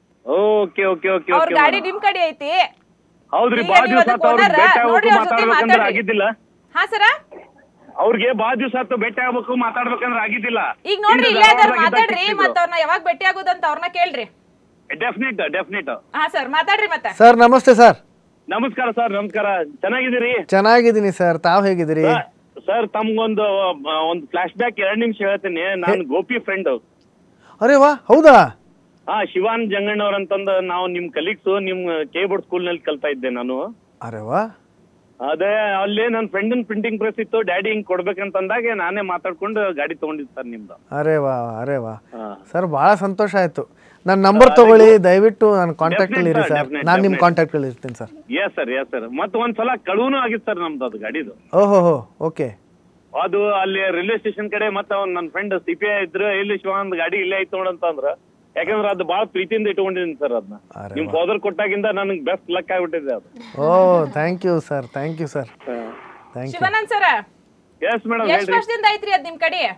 Speaker 5: Okay okay okay.
Speaker 1: ಅವ್ರ ಗಾಡಿ ನಿಮ್ ಕಡೆ ಐತಿ.
Speaker 5: ಹೌದ್ರಿ, ಬಾ ದಿವಸ ಮಾತಾಡ್ಬೇಕಂದ್ರೆ ಆಗಿದ್ದಿಲ್ಲ.
Speaker 1: ಹಾ ಸರ,
Speaker 5: ಅವ್ರಿಗೆ ಬಾ ದಿವಸ ಭೇಟಿ ಆಗ್ಬೇಕು ಮಾತಾಡ್ಬೇಕಂದ್ರೆ ಆಗಿದ್ದಿಲ್ಲ.
Speaker 1: ಈಗ ನೋಡ್ರಿ ಇಲ್ಲೇ ಅದಾರ, ಮಾತಾಡ್ರಿ. ಮತ್ತ ಅವ್ರನ್ನ ಯಾವಾಗ ಭೇಟಿ ಆಗೋದಂತ ಅವ್ರನ್ನ ಕೇಳ್ರಿ.
Speaker 5: ಡೆಫಿನೆಟ್.
Speaker 1: ಹಾ ಸರ್, ಮಾತಾಡ್ರಿ. ಮತ್ತೆ
Speaker 2: ಸರ್ ನಮಸ್ತೆ ಸರ್.
Speaker 5: ನಮಸ್ಕಾರ ಸರ್. ನಮಸ್ಕಾರ. ಚೆನ್ನಾಗಿದ್ದೀರಿ?
Speaker 2: ಚೆನ್ನಾಗಿದ್ದೀನಿ ಸರ್, ತಾವ್ ಹೇಗಿದ್ದೀರಿ?
Speaker 5: ಸರ್ ತಮ್ಗೊಂದು ಫ್ಲಾಶ್ ಬ್ಯಾಕ್ 2 ನಿಮಿಷ ಹೇಳ್ತೀನಿ. ನಾನು ಗೋಪಿ ಫ್ರೆಂಡ್.
Speaker 2: ಅರೆ ವಾ, ಹೌದಾ?
Speaker 5: ಶಿವಾನ್ ಜಂಗಣ್ಣವ್ರ ಅಂತಂದು ನಾವು ನಿಮ್ ಕಲೀಗ್ಸು, ನಿಮ್ ಕೇಬೋರ್ಡ್ ಸ್ಕೂಲ್ ನಲ್ಲಿ ಕಲ್ತಾ ಇದ್ದೆ ನಾನು.
Speaker 2: ಅರೆ ವಾ.
Speaker 5: ಅದೇ ಅಲ್ಲಿ ನನ್ನ ಫ್ರೆಂಡ್ ಪ್ರಿಂಟಿಂಗ್ ಪ್ರೆಸ್ ಇತ್ತು, ಡ್ಯಾಡಿ ಹಿಂಗ್ ಕೊಡ್ಬೇಕಂತಂದಾಗ ನಾನೇ ಮಾತಾಡ್ಕೊಂಡು ಗಾಡಿ ತಗೊಂಡಿದ್ದು ಸರ್ ನಿಮ್ದು.
Speaker 2: ಅರೆ ವಾ, ಅರೆ ವಾ ಸರ್, ಬಹಳ ಸಂತೋಷ ಆಯ್ತು. ನನ್ನ ನಂಬರ್ ತಗೊಳ್ಳಿ ದಯವಿಟ್ಟು. ನನ್ನ ಕಾಂಟ್ಯಾಕ್ಟ್ ಅಲ್ಲಿ ಇರಿ ಸರ್. ನಾನು ನಿಮ್ ಕಾಂಟ್ಯಾಕ್ಟ್ ಅಲ್ಲಿ ಇರ್ತೀನಿ ಸರ್.
Speaker 5: Yes sir. ಮತ್ತೆ ಒಂದ್ಸಲ ಕಳುವನು ಆಗಿತ್ತು ಸರ್ ನಮ್ದು ಅದು ಗಾಡಿದು.
Speaker 2: ಓಹೋ, ಓಕೆ.
Speaker 5: ಅದು ಅಲ್ಲಿ ರೈಲ್ವೆ ಸ್ಟೇಷನ್ ಕಡೆ ಮತ್ತೆ ನನ್ನ ಫ್ರೆಂಡ್ CPI ಇದ್ರು, ಇಲ್ಲಿ ಶಿವಾನಂದ್ ಗಾಡಿ ಇಲ್ಲೇ ಐತ್ ನೋಡಂತಂದ್ರ. ಯಾಕಂದ್ರೆ ಅದು ಬಹಳ ಪ್ರೀತಿಯಿಂದ ಇಟ್ಕೊಂಡಿದ್ದೀನಿ ಸರ್. ಅದನ್ನ ನಿಮ್ ಫಾದರ್ ಕೊಟ್ಟಾಗಿಂದ ನನಗೆ ಬೆಸ್ಟ್ ಲಕ್ ಆಗ್ಬಿಟ್ಟಿದೆ ಅದು.
Speaker 2: Thank you sir. Thank you sir.
Speaker 1: Shivanand sir.
Speaker 5: Yes madam.
Speaker 1: ಎಷ್ಟು ವರ್ಷದಿಂದ ಐತ್ರಿ ಅದ್ ನಿಮ್ ಕಡೆ?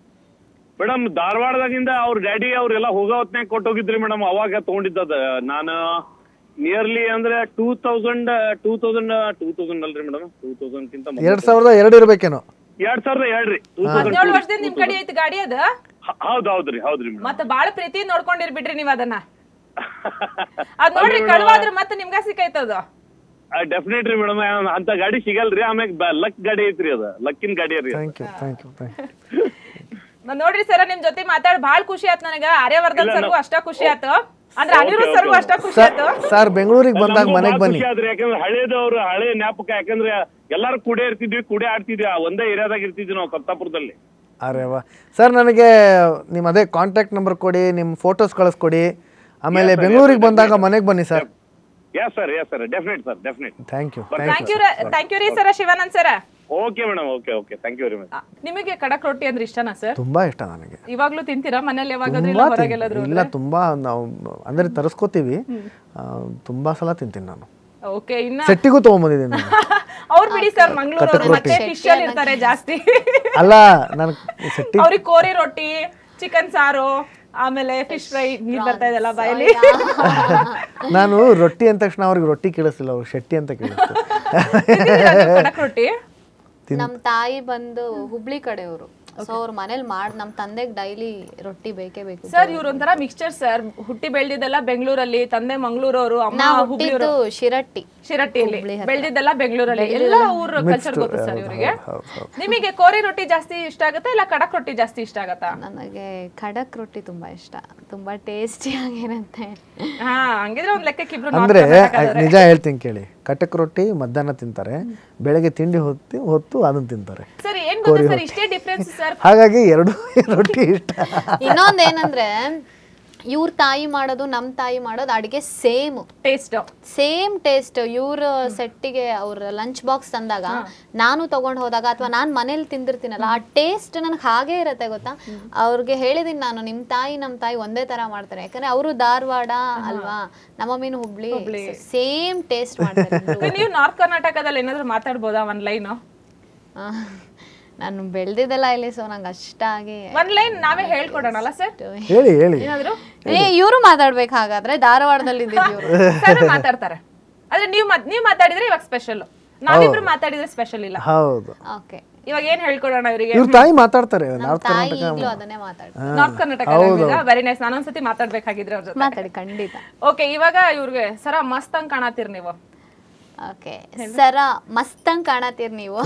Speaker 5: ಮೇಡಮ್ ಧಾರವಾಡದಾಗಿಂದ ಅವ್ರ ಡ್ಯಾಡಿ ಅವ್ರೆಲ್ಲ ಹೋಗೋ ಹೊತ್ನಾಗ ಕೊಟ್ಟೋಗಿದ್ರಿ ಮೇಡಮ್. ಅವಾಗ ತಗೊಂಡಿದ್ದದ ನಾನು ನಿಯರ್ಲಿ ಅಂದ್ರೆ 2000 ಅಲ್ರಿ ಮೇಡಮ್. 2000
Speaker 2: 2002 ಇರ್ಬೇಕೇನೋ.
Speaker 5: 2002 ರೀ.
Speaker 1: 17 ವರ್ಷದಿಂದ ನಿಮ್ ಕಡೆ ಐತಿ ಗಾಡಿ ಅದ?
Speaker 5: ಹೌದ್ರಿ ಮೇಡಮ್.
Speaker 1: ಮತ್ತೆ ಬಾಳ ಪ್ರೀತಿ ನೋಡ್ಕೊಂಡಿರ್ ಬಿಡ್ರಿ ನೀವ್ ಅದನ್ನ. ಅದ್ ನೋಡ್ರಿ, ಕಳುವಾದ್ರೆ ಮತ್ತೆ ನಿಮ್ಗ ಸಿಕ್ಕೈತದ.
Speaker 5: ಡೆಫಿನೆಟ್ರಿ ಮೇಡಮ್, ಅಂತ ಗಾಡಿ ಸಿಗಲ್ರಿ. ಆಮ್ಯಾಗ ಲಕ್ ಗಾಡಿ ಐತ್ರಿ, ಅದ ಲಕ್ಕಿನ ಗಾಡಿ ರೀ.
Speaker 1: ನೋಡ್ರಿ ಸರ್ ನಿಮ್ ಜೊತೆ ಮಾತಾಡಿ ಬಹಳ ಖುಷಿ ಆಯ್ತು ನನಗ. ಆರ್ಯವರ್ಧನ್ ಸರ್ಗೂ ಅಷ್ಟ ಖುಷಿ ಆಯ್ತು, ಅಂದ್ರೆ ಅನಿರುದ್ಧ್ ಸರ್ಗೂ ಅಷ್ಟ ಖುಷಿ ಆಯ್ತು.
Speaker 2: ಸರ್ ಬೆಂಗಳೂರಿಗೆ ಬಂದಾಗ ಮನೆಗೆ ಬನ್ನಿ.
Speaker 5: ಯಾಕಂದ್ರೆ ಹಳೇದವ್ರು ಹಳೆ ಜ್ಞಾಪಕ, ಯಾಕಂದ್ರೆ ಎಲ್ಲಾರು ಕೂಡೆ ಇರ್ತಿದ್ವಿ, ಕೂಡೆ ಆಡ್ತಿದ್ವಿ, ಒಂದೇ ಏರಿಯಾದಾಗ ಇರ್ತಿದ್ವಿ ನಾವು ಕರ್ತಾಪುರದಲ್ಲಿ.
Speaker 2: ಅರೆ ವಾ ಸರ್, ನನಗೆ ನಿಮ್ಮ ಅದೇ ಕಾಂಟ್ಯಾಕ್ಟ್ ನಂಬರ್ ಕೊಡಿ, ನಿಮ್ಮ ಫೋಟೋಸ್ ಕಳಿಸ್ಕೊಡಿ, ಆಮೇಲೆ ಬೆಂಗಳೂರಿಗೆ ಬಂದಾಗ ಮನೆಗೆ ಬನ್ನಿ sir.
Speaker 5: Yes sir, definite sir, definite.
Speaker 2: Thank you
Speaker 1: thank you ರೀ sir Shivanand sir.
Speaker 5: Okay madam, okay thank you very much.
Speaker 1: ನಿಮಗೆ ಕಡಕ್ ರೊಟ್ಟಿ ಅಂದ್ರೆ ಇಷ್ಟನಾ ಸರ್?
Speaker 2: ತುಂಬಾ ಇಷ್ಟ ನನಗೆ.
Speaker 1: ಇವಾಗ್ಲೂ ತಿಂತೀರಾ ಮನೇಲಿ ಯಾವಾಗಾದ್ರೂ ಇಲ್ಲ ಹೊರಗೆಲ್ಲಾದ್ರೂ?
Speaker 2: ಇಲ್ಲ, ತುಂಬಾ ನಾವು ಅಂದ್ರೆ ತರಿಸ್ಕೋತೀವಿ, ತುಂಬಾ ಸಲ ತಿಂತೀನಿ ನಾನು.
Speaker 1: ಓಕೆ, ಇನ್ನ
Speaker 2: ಸೆಟ್ಟಿಗೂ ತಗೊಂಡ್ಬಂದಿದ್ದೀನಿ.
Speaker 1: ಅವ್ರು ಬಿಡಿ ಸರ್, ಮಂಗಳೂರು ಮತ್ತೆ ಫಿಶ್ ಅಲ್ಲಿ ಇರ್ತಾರೆ ಜಾಸ್ತಿ.
Speaker 2: ಅಲ್ಲ, ನಾನು ಸೆಟ್ಟಿ
Speaker 1: ಅವ್ರಿಗೆ ಕೋರಿ ರೊಟ್ಟಿ, ಚಿಕನ್ ಸಾರು, ಆಮೇಲೆ ಫಿಶ್ ಫ್ರೈ ನೀರ್ ಬರ್ತಾ ಇದೆಲ್ಲ ಬಾಯಲ್ಲಿ.
Speaker 2: ನಾನು ರೊಟ್ಟಿ ಅಂದ ತಕ್ಷಣ ಅವ್ರಿಗೆ ರೊಟ್ಟಿ ಕೇಳಿಸ್ತಿಲ್ಲ, ಅವ್ರು ಶೆಟ್ಟಿ ಅಂತ ಕೇಳಿಸ್ತು.
Speaker 1: ಕಡಕ್ ರೊಟ್ಟಿ
Speaker 4: ನಮ್ ತಾಯಿ ಬಂದು ಹುಬ್ಳಿ ಕಡೆಯವರು, ಸೊ ಅವ್ರ ಮನೇಲಿ ನಮ್ ತಂದೆಗೆ ಡೈಲಿ ರೊಟ್ಟಿ ಬೇಕೇ ಬೇಕು
Speaker 1: ಸರ್. ಇವ್ರು ಒಂಥರ ಮಿಕ್ಸ್ಚರ್ ಸರ್, ಹುಟ್ಟಿ ಬೆಳ್ದಿದ್ದೆಲ್ಲ ಬೆಂಗಳೂರಲ್ಲಿ, ತಂದೆ ಮಂಗಳೂರವರು, ಅಮ್ಮ ಹುಬ್ಳಿಯವರು, ಶಿರಟ್ಟಿಯಲ್ಲಿ ಬೆಳ್ದಿದ್ದೆಲ್ಲ ಬೆಂಗಳೂರಲ್ಲಿ, ಎಲ್ಲ ಊರ ಕಲ್ಚರ್ ಗೊತ್ತು ಸರ್ ಇವರಿಗೆ. ನಿಮಗೆ ಕೋರಿ ರೊಟ್ಟಿ ಜಾಸ್ತಿ ಇಷ್ಟ ಆಗುತ್ತಾ ಇಲ್ಲ ಕಡಕ್ ರೊಟ್ಟಿ ಜಾಸ್ತಿ ಇಷ್ಟ ಆಗತ್ತಾ?
Speaker 4: ನನಗೆ ಕಡಕ್ ರೊಟ್ಟಿ ತುಂಬಾ ಇಷ್ಟ, ತುಂಬಾ ಟೇಸ್ಟಿ ಆಗಿರುತ್ತೆ.
Speaker 1: ಹಾ, ಹಂಗಿದ್ರೆ ಒಂದ್ ಲೆಕ್ಕಕ್ಕೆ ಇಬ್ರು
Speaker 2: ಅಂದ್ರೆ ನಿಜ ಹೇಳ್ತೀನಿ ಕೇಳಿ, ಕಟಕ್ ರೊಟ್ಟಿ ಮಧ್ಯಾಹ್ನ ತಿಂತಾರೆ, ಬೆಳಗ್ಗೆ ತಿಂಡಿ ಹೊತ್ತು ಅದನ್ನ ತಿಂತಾರೆ.
Speaker 1: ಸರ್ ಏನ್ ಗೊತ್ತಾ ಸರ್, ಇಷ್ಟೇ ಡಿಫ್ರೆನ್ಸ್ ಸರ್.
Speaker 2: ಹಾಗಾಗಿ ಎರಡು ರೊಟ್ಟಿ ಇಷ್ಟ.
Speaker 4: ಇನ್ನೊಂದೇನಂದ್ರೆ ಇವ್ರ ತಾಯಿ ಮಾಡೋದು ನಮ್ ತಾಯಿ ಮಾಡೋದು ಅಡಿಗೆ ಸೇಮ್ ಟೇಸ್ಟ್. ಇವ್ರ ಸೆಟ್ಟಿಗೆ ಅವ್ರ ಲಂಚ್ ಬಾಕ್ಸ್ ತಂದಾಗ ನಾನು ತಗೊಂಡ್ ಹೋದಾಗ ಅಥವಾ ನಾನ್ ಮನೇಲಿ ತಿಂದಿರ್ತೀನಲ್ಲ, ಆ ಟೇಸ್ಟ್ ನನಗೆ ಹಾಗೆ ಇರತ್ತೆ ಗೊತ್ತಾ. ಅವ್ರಿಗೆ ಹೇಳಿದೀನಿ ನಾನು, ನಮ್ ತಾಯಿ ಒಂದೇ ತರ ಮಾಡ್ತಾರೆ, ಯಾಕಂದ್ರೆ ಅವರು ಧಾರವಾಡ ಅಲ್ವಾ, ನಮ್ಮ ಮಮ್ಮಿನೂ ಹುಬ್ಳಿ, ಸೇಮ್ ಟೇಸ್ಟ್ ಮಾಡ್ತಾರೆ.
Speaker 1: ನೀವು ನಾರ್ತ್ ಕರ್ನಾಟಕದಲ್ಲಿ ಏನಾದ್ರು ಮಾತಾಡ್ಬೋದಾ ಒಂದ್ ಲೈನ್?
Speaker 4: ನಾನು ಬೆಳ್ದಿದ್ದೆಲ್ಲ ಇಲ್ಲಿ, ಸೊ ನಂಗೆ ಅಷ್ಟಾಗಿ
Speaker 1: ಒಂದ್ ಲೈನ್ ನಾವೇ ಹೇಳ್ಕೊಡೋಣಲ್ಲ ಸರ್?
Speaker 2: ಹೇಳಿ
Speaker 1: ಏನಾದ್ರು
Speaker 4: ಇವರು ಮಾತಾಡ್ಬೇಕು, ಹಾಗಾದ್ರೆ ಧಾರವಾಡದಲ್ಲಿ
Speaker 1: ಸರ್ ಮಾತಾಡ್ತಾರೆ. ಆದ್ರೆ ನೀವ್ ಮಾತಾಡಿದ್ರೆ ಇವಾಗ ಸ್ಪೆಷಲ್, ನಾವಿಬ್ರು ಮಾತಾಡಿದ್ರೆ ಸ್ಪೆಷಲ್ ಇಲ್ಲ.
Speaker 2: ಹೌದು.
Speaker 4: ಓಕೆ,
Speaker 1: ಇವಾಗ ಏನ್ ಹೇಳ್ಕೊಡೋಣ ಇವರಿಗೆ?
Speaker 2: ಇವ್ರ ತಾಯಿ ಮಾತಾಡ್ತಾರೆ ನಾರ್ತ್ ಕರ್ನಾಟಕ.
Speaker 4: ಅದನ್ನೇ ಮಾತಾಡ
Speaker 1: ನಾರ್ತ್ ಕರ್ನಾಟಕ. Very nice. ನಾನೊಂದ್ಸತಿ ಮಾತಾಡ್ಬೇಕಾಗಿದ್ರೆ ಅವ್ರ ಜೊತೆ.
Speaker 4: ಮಾತಾಡಿ, ಖಂಡಿತ.
Speaker 1: ಓಕೆ, ಇವಾಗ ಇವ್ರಿಗೆ ಸರ ಮಸ್ತ್ ಅಂಗ್ ಕಾಣತ್ತೀರಿ ನೀವು.
Speaker 4: ಓಕೆ ಸರ ಮಸ್ತಂಗ್ ಕಾಣತ್ತೀರಿ ನೀವು.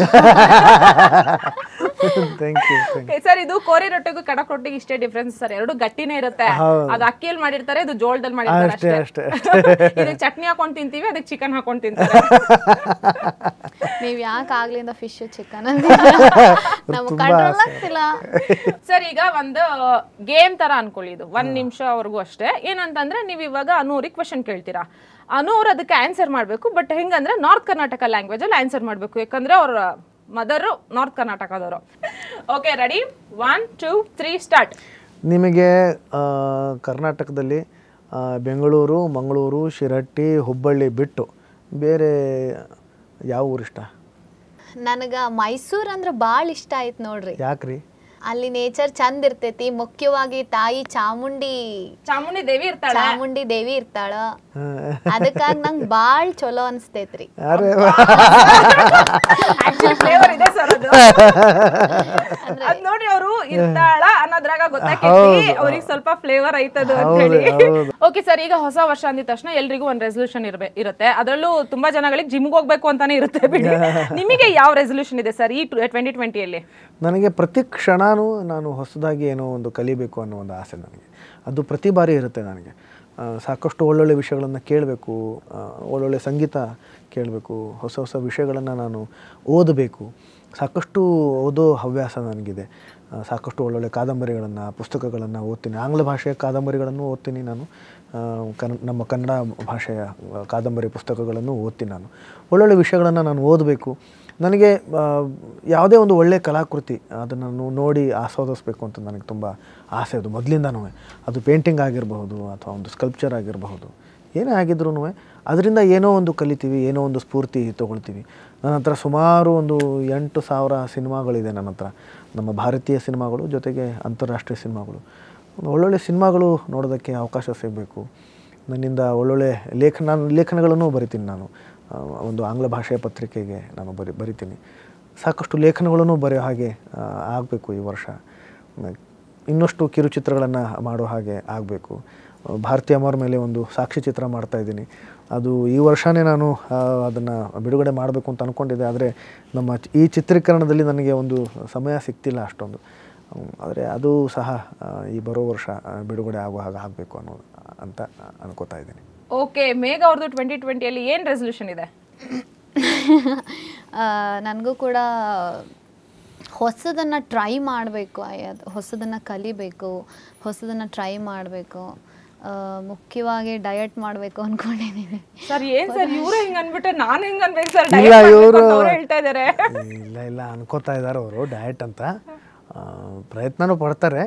Speaker 1: ಸರ್, ಇದು ಕೋರಿ ರೊಟ್ಟಿಗೂ ಕಡಕ್ ರೊಟ್ಟಿಗೆ ಇಷ್ಟೇ ಡಿಫ್ರೆನ್ಸ್ ಸರ್, ಎರಡು ಗಟ್ಟಿನೇ ಇರುತ್ತೆ. ಅದು ಅಕ್ಕಿಯಲ್ಲಿ ಮಾಡಿರ್ತಾರೆ, ಇದು ಜೋಳದಲ್ಲಿ ಮಾಡಿರ್ತಾರೆ ಅಷ್ಟೇ. ಇದಕ್ಕೆ ಚಟ್ನಿ ಹಾಕೊಂಡ್ ತಿಂತೀವಿ, ಅದಕ್ಕೆ ಚಿಕನ್ ಹಾಕೊಂಡ್ ತಿಂತಾರೆ.
Speaker 4: ನೀವ್ ಯಾಕೆ ಆಗ್ಲಿಂದ ಫಿಶ್ ಚಿಕನ್ ನಮ್ಗೆ ಕಂಟ್ರೋಲ್ ಆಗ್ತಿಲ್ಲ
Speaker 1: ಸರ್. ಈಗ ಒಂದು ಗೇಮ್ ತರ ಅನ್ಕೊಳ್ಳಿ, ಇದು 1 ನಿಮಿಷವರೆಗೂ ಅಷ್ಟೇ. ಏನಂತಂದ್ರೆ ನೀವ್ ಇವಾಗ ಅನೂರಿಗೆ ಕ್ವಶನ್ ಕೇಳ್ತೀರಾ, ಅನು ಅವ್ರು ಅದಕ್ಕೆ ಆನ್ಸರ್ ಮಾಡಬೇಕು. ಬಟ್ ಹೆಂಗಂದ್ರೆ ನಾರ್ತ್ ಕರ್ನಾಟಕ ಲ್ಯಾಂಗ್ವೇಜ್ ಅಲ್ಲಿ ಆನ್ಸರ್ ಮಾಡಬೇಕು, ಯಾಕಂದ್ರೆ ಅವ್ರ ಮದರ್ ನಾರ್ತ್ ಕರ್ನಾಟಕದವರು. Okay, ready? 1 2 3 ಸ್ಟಾರ್ಟ್.
Speaker 2: ನಿಮಗೆ ಕರ್ನಾಟಕದಲ್ಲಿ ಬೆಂಗಳೂರು, ಮಂಗಳೂರು, ಶಿರಟ್ಟಿ, ಹುಬ್ಬಳ್ಳಿ ಬಿಟ್ಟು ಬೇರೆ ಯಾವ ಊರು ಇಷ್ಟ?
Speaker 4: ನನಗ ಮೈಸೂರು ಅಂದ್ರೆ ಭಾಳ ಇಷ್ಟ ಆಯ್ತು ನೋಡ್ರಿ.
Speaker 2: ಯಾಕ್ರಿ?
Speaker 4: ಅಲ್ಲಿ ನೇಚರ್ ಚಂದ ಇರ್ತೈತಿ, ಮುಖ್ಯವಾಗಿ ತಾಯಿ ಚಾಮುಂಡಿ ದೇವಿ ಇರ್ತಾಳ, ಅದಕ್ಕಾಗಿ ನಂಗೆ ಬಾಳ್ ಚಲೋ ಅನ್ಸ್ತೈತ್ರಿ.
Speaker 1: ನೋಡ್ರಿ, ಅವರು ಇರ್ತಾಳ ಅನ್ನೋದ್ರಾಗ ಗೊತ್ತಾಕೈತಿ ಅವ್ರಿಗೆ ಸ್ವಲ್ಪ ಫ್ಲೇವರ್ ಐತದು ಅಂತ ಹೇಳಿ. ಓಕೆ ಸರ್, ಈಗ ಹೊಸ ವರ್ಷ ಅಂದಿದ ತಕ್ಷಣ ಎಲ್ರಿಗೂ ಒಂದ್ ರೆಸಲ್ಯೂಷನ್ ಇರುತ್ತೆ, ಅದರಲ್ಲೂ ತುಂಬಾ ಜನಗಳಿಗೆ ಜಿಮ್ಗೆ ಹೋಗ್ಬೇಕು ಅಂತಾನೆ ಇರುತ್ತೆ ಬಿಡಿ. ನಿಮಗೆ ಯಾವ ರೆಸಲ್ಯೂಷನ್ ಇದೆ ಸರ್ ಈ 2020
Speaker 2: ನನಗೆ ಪ್ರತಿ ಕ್ಷಣನೂ ನಾನು ಹೊಸದಾಗಿ ಏನೋ ಒಂದು ಕಲಿಬೇಕು ಅನ್ನೋ ಒಂದು ಆಸೆ ನನಗೆ. ಅದು ಪ್ರತಿ ಬಾರಿ ಇರುತ್ತೆ ನನಗೆ. ಸಾಕಷ್ಟು ಒಳ್ಳೊಳ್ಳೆ ವಿಷಯಗಳನ್ನು ಕೇಳಬೇಕು, ಒಳ್ಳೊಳ್ಳೆ ಸಂಗೀತ ಕೇಳಬೇಕು, ಹೊಸ ಹೊಸ ವಿಷಯಗಳನ್ನು ನಾನು ಓದಬೇಕು. ಸಾಕಷ್ಟು ಓದೋ ಹವ್ಯಾಸ ನನಗಿದೆ. ಸಾಕಷ್ಟು ಒಳ್ಳೊಳ್ಳೆ ಕಾದಂಬರಿಗಳನ್ನು, ಪುಸ್ತಕಗಳನ್ನು ಓದ್ತೀನಿ. ಆಂಗ್ಲ ಭಾಷೆಯ ಕಾದಂಬರಿಗಳನ್ನು ಓದ್ತೀನಿ ನಾನು, ನಮ್ಮ ಕನ್ನಡ ಭಾಷೆಯ ಕಾದಂಬರಿ ಪುಸ್ತಕಗಳನ್ನು ಓದ್ತೀನಿ ನಾನು. ಒಳ್ಳೊಳ್ಳೆ ವಿಷಯಗಳನ್ನು ನಾನು ಓದಬೇಕು. ನನಗೆ ಯಾವುದೇ ಒಂದು ಒಳ್ಳೆಯ ಕಲಾಕೃತಿ ಅದನ್ನು ನೋಡಿ ಆಸ್ವಾದಿಸಬೇಕು ಅಂತ ನನಗೆ ತುಂಬ ಆಸೆ. ಅದು ಮೊದಲಿಂದನೂ, ಅದು ಪೇಂಟಿಂಗ್ ಆಗಿರಬಹುದು ಅಥವಾ ಒಂದು ಸ್ಕಲ್ಪ್ಚರ್ ಆಗಿರಬಹುದು, ಏನೇ ಆಗಿದ್ರೂ ಅದರಿಂದ ಏನೋ ಒಂದು ಕಲಿತೀವಿ, ಏನೋ ಒಂದು ಸ್ಫೂರ್ತಿ ತೊಗೊಳ್ತೀವಿ. ನನ್ನ ಹತ್ರ ಸುಮಾರು ಒಂದು 8,000 ಸಿನಿಮಾಗಳಿದೆ ನನ್ನ ಹತ್ರ. ನಮ್ಮ ಭಾರತೀಯ ಸಿನಿಮಾಗಳು ಜೊತೆಗೆ ಅಂತಾರಾಷ್ಟ್ರೀಯ ಸಿನಿಮಾಗಳು. ಒಳ್ಳೊಳ್ಳೆ ಸಿನಿಮಾಗಳು ನೋಡೋದಕ್ಕೆ ಅವಕಾಶ ಸಿಗಬೇಕು. ನನ್ನಿಂದ ಒಳ್ಳೊಳ್ಳೆ ಲೇಖನಗಳನ್ನು ಬರಿತೀನಿ ನಾನು. ಒಂದು ಆಂಗ್ಲ ಭಾಷೆಯ ಪತ್ರಿಕೆಗೆ ನಾನು ಬರಿತೀನಿ. ಸಾಕಷ್ಟು ಲೇಖನಗಳನ್ನು ಬರೆಯೋ ಹಾಗೆ ಆಗಬೇಕು ಈ ವರ್ಷ. ಇನ್ನಷ್ಟು ಕಿರುಚಿತ್ರಗಳನ್ನು ಮಾಡೋ ಹಾಗೆ ಆಗಬೇಕು. ಭಾರತೀಯ ಅಮ್ಮರ ಮೇಲೆ ಒಂದು ಸಾಕ್ಷ್ಯಚಿತ್ರ ಮಾಡ್ತಾಯಿದ್ದೀನಿ. ಅದು ಈ ವರ್ಷವೇ ನಾನು ಅದನ್ನು ಬಿಡುಗಡೆ ಮಾಡಬೇಕು ಅಂತ ಅಂದ್ಕೊಂಡಿದ್ದೆ. ಆದರೆ ನಮ್ಮ ಈ ಚಿತ್ರೀಕರಣದಲ್ಲಿ ನನಗೆ ಒಂದು ಸಮಯ ಸಿಗ್ತಿಲ್ಲ ಅಷ್ಟೊಂದು. ಆದರೆ ಅದು ಸಹ ಈ ಬರೋ ವರ್ಷ ಬಿಡುಗಡೆ ಆಗೋ ಹಾಗೆ ಆಗಬೇಕು ಅಂತ ಅನ್ಕೋತಾ ಇದ್ದೀನಿ.
Speaker 1: ಓಕೆ, ಮೇಘ ಅವ್ರದ್ದು 2020ಯಲ್ಲಿ ಏನು ರೆಸಲ್ಯೂಷನ್ ಇದೆ?
Speaker 4: ನನಗೂ ಕೂಡ ಹೊಸದನ್ನು ಟ್ರೈ ಮಾಡಬೇಕು, ಹೊಸದನ್ನು ಕಲಿಬೇಕು, ಹೊಸದನ್ನು ಟ್ರೈ ಮಾಡಬೇಕು, ಮುಖ್ಯವಾಗಿ ಡಯಟ್ ಮಾಡಬೇಕು ಅಂದ್ಕೊಂಡಿದ್ದೀನಿ.
Speaker 1: ಸರ್ ಏನು ಸರ್ ಇವರು ಹಿಂಗೆ ಅಂದ್ಬಿಟ್ಟೆ ನಾನು ಹಿಂಗೆ ಅನ್ಬೇಕು ಸರ್?
Speaker 2: ಇಲ್ಲ, ಇವರು
Speaker 1: ಹೇಳ್ತಾ ಇದ್ದಾರೆ.
Speaker 2: ಇಲ್ಲ ಅನ್ಕೋತಾ ಇದ್ದಾರೆ ಅವರು ಡಯಟ್ ಅಂತ. ಪ್ರಯತ್ನ ಪಡ್ತಾರೆ.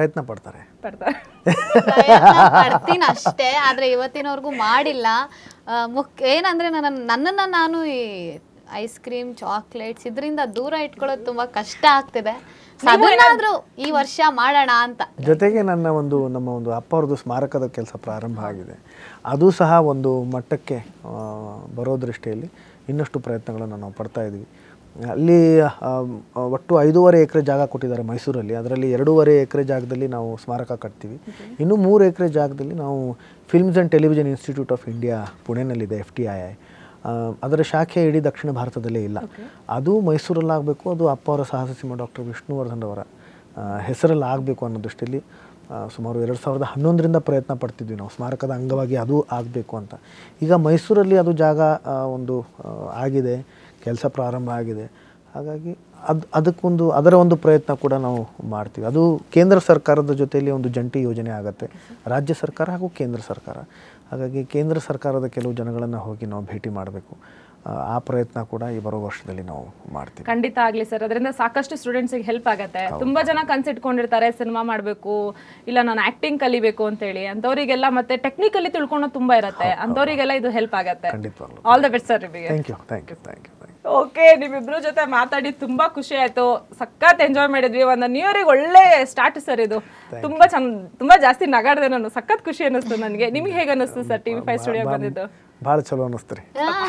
Speaker 4: ಪಡ್ತೀನಿ ಅಷ್ಟೇ, ಆದರೆ ಇವತ್ತಿನವರೆಗೂ ಮಾಡಿಲ್ಲ. ಏನಂದರೆ ನನ್ನನ್ನು ನಾನು ಈ ಐಸ್ ಕ್ರೀಮ್, ಚಾಕ್ಲೇಟ್ಸ್ ಇದರಿಂದ ದೂರ ಇಟ್ಕೊಳ್ಳೋದು ತುಂಬ ಕಷ್ಟ ಆಗ್ತಿದೆ. ಅದನ್ನಾದ್ರೂ ಈ ವರ್ಷ ಮಾಡೋಣ ಅಂತ.
Speaker 2: ಜೊತೆಗೆ ನಮ್ಮ ಒಂದು ಅಪ್ಪ ಅವ್ರದ್ದು ಸ್ಮಾರಕದ ಕೆಲಸ ಪ್ರಾರಂಭ ಆಗಿದೆ. ಅದು ಸಹ ಒಂದು ಮಟ್ಟಕ್ಕೆ ಬರೋ ದೃಷ್ಟಿಯಲ್ಲಿ ಇನ್ನಷ್ಟು ಪ್ರಯತ್ನಗಳನ್ನು ನಾವು ಪಡ್ತಾ ಇದ್ವಿ. ಅಲ್ಲಿ ಒಟ್ಟು 5.5 ಎಕರೆ ಜಾಗ ಕೊಟ್ಟಿದ್ದಾರೆ ಮೈಸೂರಲ್ಲಿ. ಅದರಲ್ಲಿ 2.5 ಎಕರೆ ಜಾಗದಲ್ಲಿ ನಾವು ಸ್ಮಾರಕ ಕಟ್ತೀವಿ. ಇನ್ನು 3 ಎಕರೆ ಜಾಗದಲ್ಲಿ ನಾವು films and television institute of India ಪುಣೆನಲ್ಲಿದೆ, FTII. ಅದರ ಶಾಖೆ ಇಡೀ ದಕ್ಷಿಣ ಭಾರತದಲ್ಲೇ ಇಲ್ಲ. ಅದು ಮೈಸೂರಲ್ಲಾಗಬೇಕು. ಅದು ಅಪ್ಪ ಅವರ ಸಾಹಸ ಸಿಂಹ ಡಾಕ್ಟರ್ ವಿಷ್ಣುವರ್ಧನ್ ಅವರ ಹೆಸರಲ್ಲಿ ಆಗಬೇಕು ಅನ್ನೋ ದೃಷ್ಟಿಯಲ್ಲಿ ಸುಮಾರು 2011ರಿಂದ ಪ್ರಯತ್ನ ಪಡ್ತಿದ್ವಿ ನಾವು, ಸ್ಮಾರಕದ ಅಂಗವಾಗಿ ಅದು ಆಗಬೇಕು ಅಂತ. ಈಗ ಮೈಸೂರಲ್ಲಿ ಅದು ಜಾಗ ಆಗಿದೆ, ಕೆಲಸ ಪ್ರಾರಂಭ ಆಗಿದೆ. ಹಾಗಾಗಿ ಅದರ ಒಂದು ಪ್ರಯತ್ನ ಕೂಡ ನಾವು ಮಾಡ್ತೀವಿ. ಅದು ಕೇಂದ್ರ ಸರ್ಕಾರದ ಜೊತೆಯಲ್ಲಿ ಒಂದು ಜಂಟಿ ಯೋಜನೆ ಆಗುತ್ತೆ, ರಾಜ್ಯ ಸರ್ಕಾರ ಹಾಗೂ ಕೇಂದ್ರ ಸರ್ಕಾರ. ಹಾಗಾಗಿ ಕೇಂದ್ರ ಸರ್ಕಾರದ ಕೆಲವು ಜನಗಳನ್ನು ಹೋಗಿ ನಾವು ಭೇಟಿ ಮಾಡಬೇಕು. ಆ ಪ್ರಯತ್ನ ಕೂಡ ಈ ಬರೋ ವರ್ಷದಲ್ಲಿ ನಾವು ಮಾಡ್ತೀವಿ.
Speaker 1: ಖಂಡಿತ ಆಗಲಿ ಸರ್. ಅದರಿಂದ ಸಾಕಷ್ಟು ಸ್ಟೂಡೆಂಟ್ಸಿಗೆ ಹೆಲ್ಪ್ ಆಗುತ್ತೆ. ತುಂಬಾ ಜನ ಕನ್ಸಿಟ್ಕೊಂಡಿರ್ತಾರೆ ಸಿನಿಮಾ ಮಾಡಬೇಕು, ಇಲ್ಲ ನಾನು ಆಕ್ಟಿಂಗ್ ಕಲಿಬೇಕು ಅಂತೇಳಿ. ಅಂಥವರಿಗೆಲ್ಲ ಮತ್ತೆ ಟೆಕ್ನಿಕಲಿ ತಿಳ್ಕೊಳ್ಳೋದು ತುಂಬಾ ಇರುತ್ತೆ. ಅಂಥವರಿಗೆಲ್ಲ ಇದು ಹೆಲ್ಪ್ ಆಗುತ್ತೆ. ಆಲ್ ದ ಬೆಸ್ಟ್ ಸರ್ ನಿಮಗೆ.
Speaker 2: Thank you.
Speaker 1: ಓಕೆ, ನಿಮ್ಮಿಬ್ರು ಜೊತೆ ಮಾತಾಡಿ ತುಂಬಾ ಖುಷಿ ಆಯ್ತು. ಸಖತ್ ಎಂಜಾಯ್ ಮಾಡಿದ್ವಿ. ಒಂದು ನ್ಯೂ ಇಯರಿಗೆ ಒಳ್ಳೆ ಸ್ಟಾರ್ಟ್ ಸರ್ ಇದು. ತುಂಬಾ ಜಾಸ್ತಿ ನಗಾಡ್ದೆ ನಾನು. ಸಖತ್ ಖುಷಿ ಅನ್ನಿಸ್ತು ನನಗೆ. ನಿಮ್ಗೆ ಹೇಗೆ ಅನ್ನಿಸ್ತು ಸರ್ TV5 ಸ್ಟುಡಿಯೋಗೆ ಬಂದಿದ್ದು?
Speaker 2: ಭಾಳ ಚಲೋ ಅನ್ನಿಸ್ತ್ರಿ.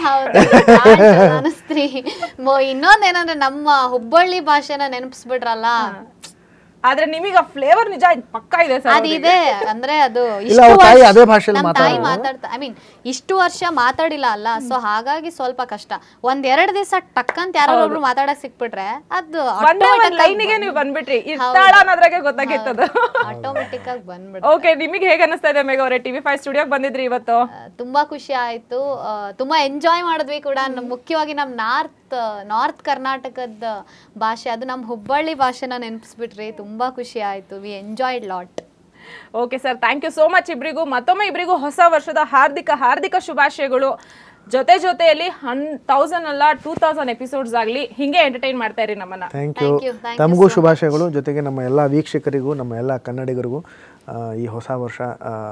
Speaker 4: ಅನಿಸ್ತ್ರಿ. ಇನ್ನೊಂದೇನಂದ್ರೆ ನಮ್ಮ ಹುಬ್ಬಳ್ಳಿ ಭಾಷೆನ ನೆನಪಿಸ್ಬಿಟ್ರಲ್ಲ.
Speaker 1: ಆದ್ರೆ ನಿಮಗೆ ಫ್ಲೇವರ್ ನಿಜ ಪಕ್ಕಾ ಇದೆ ಸರ್.
Speaker 4: ಅದಿದೆ ಅಂದ್ರೆ ಅದು ನಮ್ಮ ತಾಯಿ ಮಾತಾಡ್ತಾ, ಐ ಮೀನ್ ಇಷ್ಟು ವರ್ಷ ಮಾತಾಡಿಲ್ಲ ಅಲ್ಲ, ಸೊ ಹಾಗಾಗಿ ಸ್ವಲ್ಪ ಕಷ್ಟ. 1-2 ದಿವಸ ಟಕ್ಕಂತ ಯಾರೊಬ್ರು ಮಾತಾಡಕ್ ಸಿಕ್ಬಿಟ್ರೆ ಅದು
Speaker 1: ಲೈನಿಗೆ ನೀವು ಬಂದ್ಬಿಟ್ರಿ, ಇರ್ತಾಳ ಅನ್ನೋದ್ರಾಗೆ ಗೊತ್ತಾಗಿತ್ತದು,
Speaker 4: ಆಟೋಮೆಟಿಕ್ ಆಗಿ ಬಂದ್ಬಿಟ್ಟು.
Speaker 1: ಓಕೆ, ನಿಮಗೆ ಹೇಗೆ ಅನಿಸ್ತಾ ಇದೆ ಮೇಘ ಅವರೇ? TV5 ಸ್ಟುಡಿಯೋಗೆ ಬಂದಿದ್ರಿ ಇವತ್ತು.
Speaker 4: ತುಂಬಾ ಖುಷಿ ಆಯ್ತು, ತುಂಬಾ ಎಂಜಾಯ್ ಮಾಡಿದ್ವಿ ಕೂಡ. ಮುಖ್ಯವಾಗಿ ನಮ್ ನಾರ್ತ್ ಕರ್ನಾಟಕದ ಭಾಷೆ, ಅದು ನಮ್ಮ ಹುಬ್ಬಳ್ಳಿ ಭಾಷೆನ ನೆನಪಿಸ್ಬಿಟ್ರಿ. ತುಂಬಾ ಖುಷಿ ಆಯ್ತು. We enjoyed lot.
Speaker 1: Okay sir, thank you so much ಇಬ್ಬರಿಗೂ. ಮತ್ತೊಮ್ಮೆ ಇಬ್ಬರಿಗೂ ಹೊಸ ವರ್ಷದ ಹಾರ್ದಿಕ ಶುಭಾಶಯಗಳು. ಜೊತೆಯಲ್ಲಿ 1000 ಅಲ್ಲ 2000 ಎಪಿಸೋಡ್ಸ್ ಆಗಲಿ, ಹಿಂಗೆ ಎಂಟರ್ಟೈನ್ ಮಾಡ್ತಾ ಇರಿ ನಮ್ಮನ್ನ.
Speaker 2: Thank you. ತಮಗೂ ಶುಭಾಶಯಗಳು. ಜೊತೆಗೆ ನಮ್ಮ ಎಲ್ಲ ವೀಕ್ಷಕರಿಗೂ, ನಮ್ಮ ಎಲ್ಲ ಕನ್ನಡಿಗರಿಗೂ ಈ ಹೊಸ ವರ್ಷ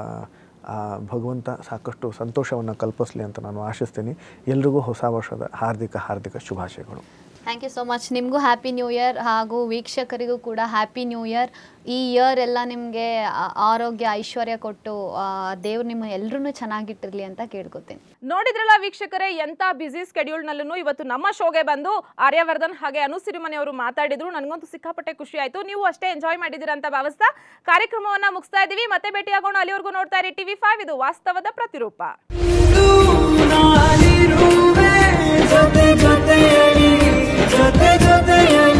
Speaker 2: ಭಗವಂತ ಸಾಕಷ್ಟು ಸಂತೋಷವನ್ನು ಕಲ್ಪಿಸಲಿ ಅಂತ ನಾನು ಆಶಿಸ್ತೀನಿ. ಎಲ್ರಿಗೂ ಹೊಸ ವರ್ಷದ ಹಾರ್ದಿಕ ಶುಭಾಶಯಗಳು.
Speaker 4: Thank you so much. ನಿಮಗೂ ಹ್ಯಾಪಿ ನ್ಯೂ ಇಯರ್, ಹಾಗೂ ವೀಕ್ಷಕರಿಗೂ ಕೂಡ ಹ್ಯಾಪಿ ನ್ಯೂ ಇಯರ್. ಈ ಇಯರ್ ಎಲ್ಲ ನಿಮಗೆ ಆರೋಗ್ಯ ಐಶ್ವರ್ಯ ಕೊಟ್ಟು ದೇವ್ರು ನಿಮ್ಮ ಎಲ್ಲರೂ ಚೆನ್ನಾಗಿಟ್ಟಿರಲಿ ಅಂತ ಕೇಳ್ಕೊತೀನಿ.
Speaker 1: ನೋಡಿದ್ರಲ್ಲ ವೀಕ್ಷಕರೇ, ಎಂಥ ಬ್ಯುಸಿ ಸ್ಕೆಡ್ಯೂಲ್ನಲ್ಲೂ ಇವತ್ತು ನಮ್ಮ ಶೋಗೆ ಬಂದು ಆರ್ಯವರ್ಧನ್ ಹಾಗೆ ಅನುಸಿರಿಮನೆ ಅವರು ಮಾತಾಡಿದ್ರು. ನನಗಂತೂ ಸಿಕ್ಕಾಪಟ್ಟೆ ಖುಷಿ ಆಯಿತು. ನೀವು ಅಷ್ಟೇ ಎಂಜಾಯ್ ಮಾಡಿದ್ದೀರಾ ಅಂತ ಭಾವಿಸ್ತಾ ಕಾರ್ಯಕ್ರಮವನ್ನು ಮುಗಿಸ್ತಾ ಇದ್ದೀವಿ. ಮತ್ತೆ ಭೇಟಿಯಾಗೋಣ. ಅಲ್ಲಿವರೆಗೂ ನೋಡ್ತಾ ಇರಿ TV5, ಇದು ವಾಸ್ತವದ ಪ್ರತಿರೂಪ.
Speaker 6: ಜೊತೆ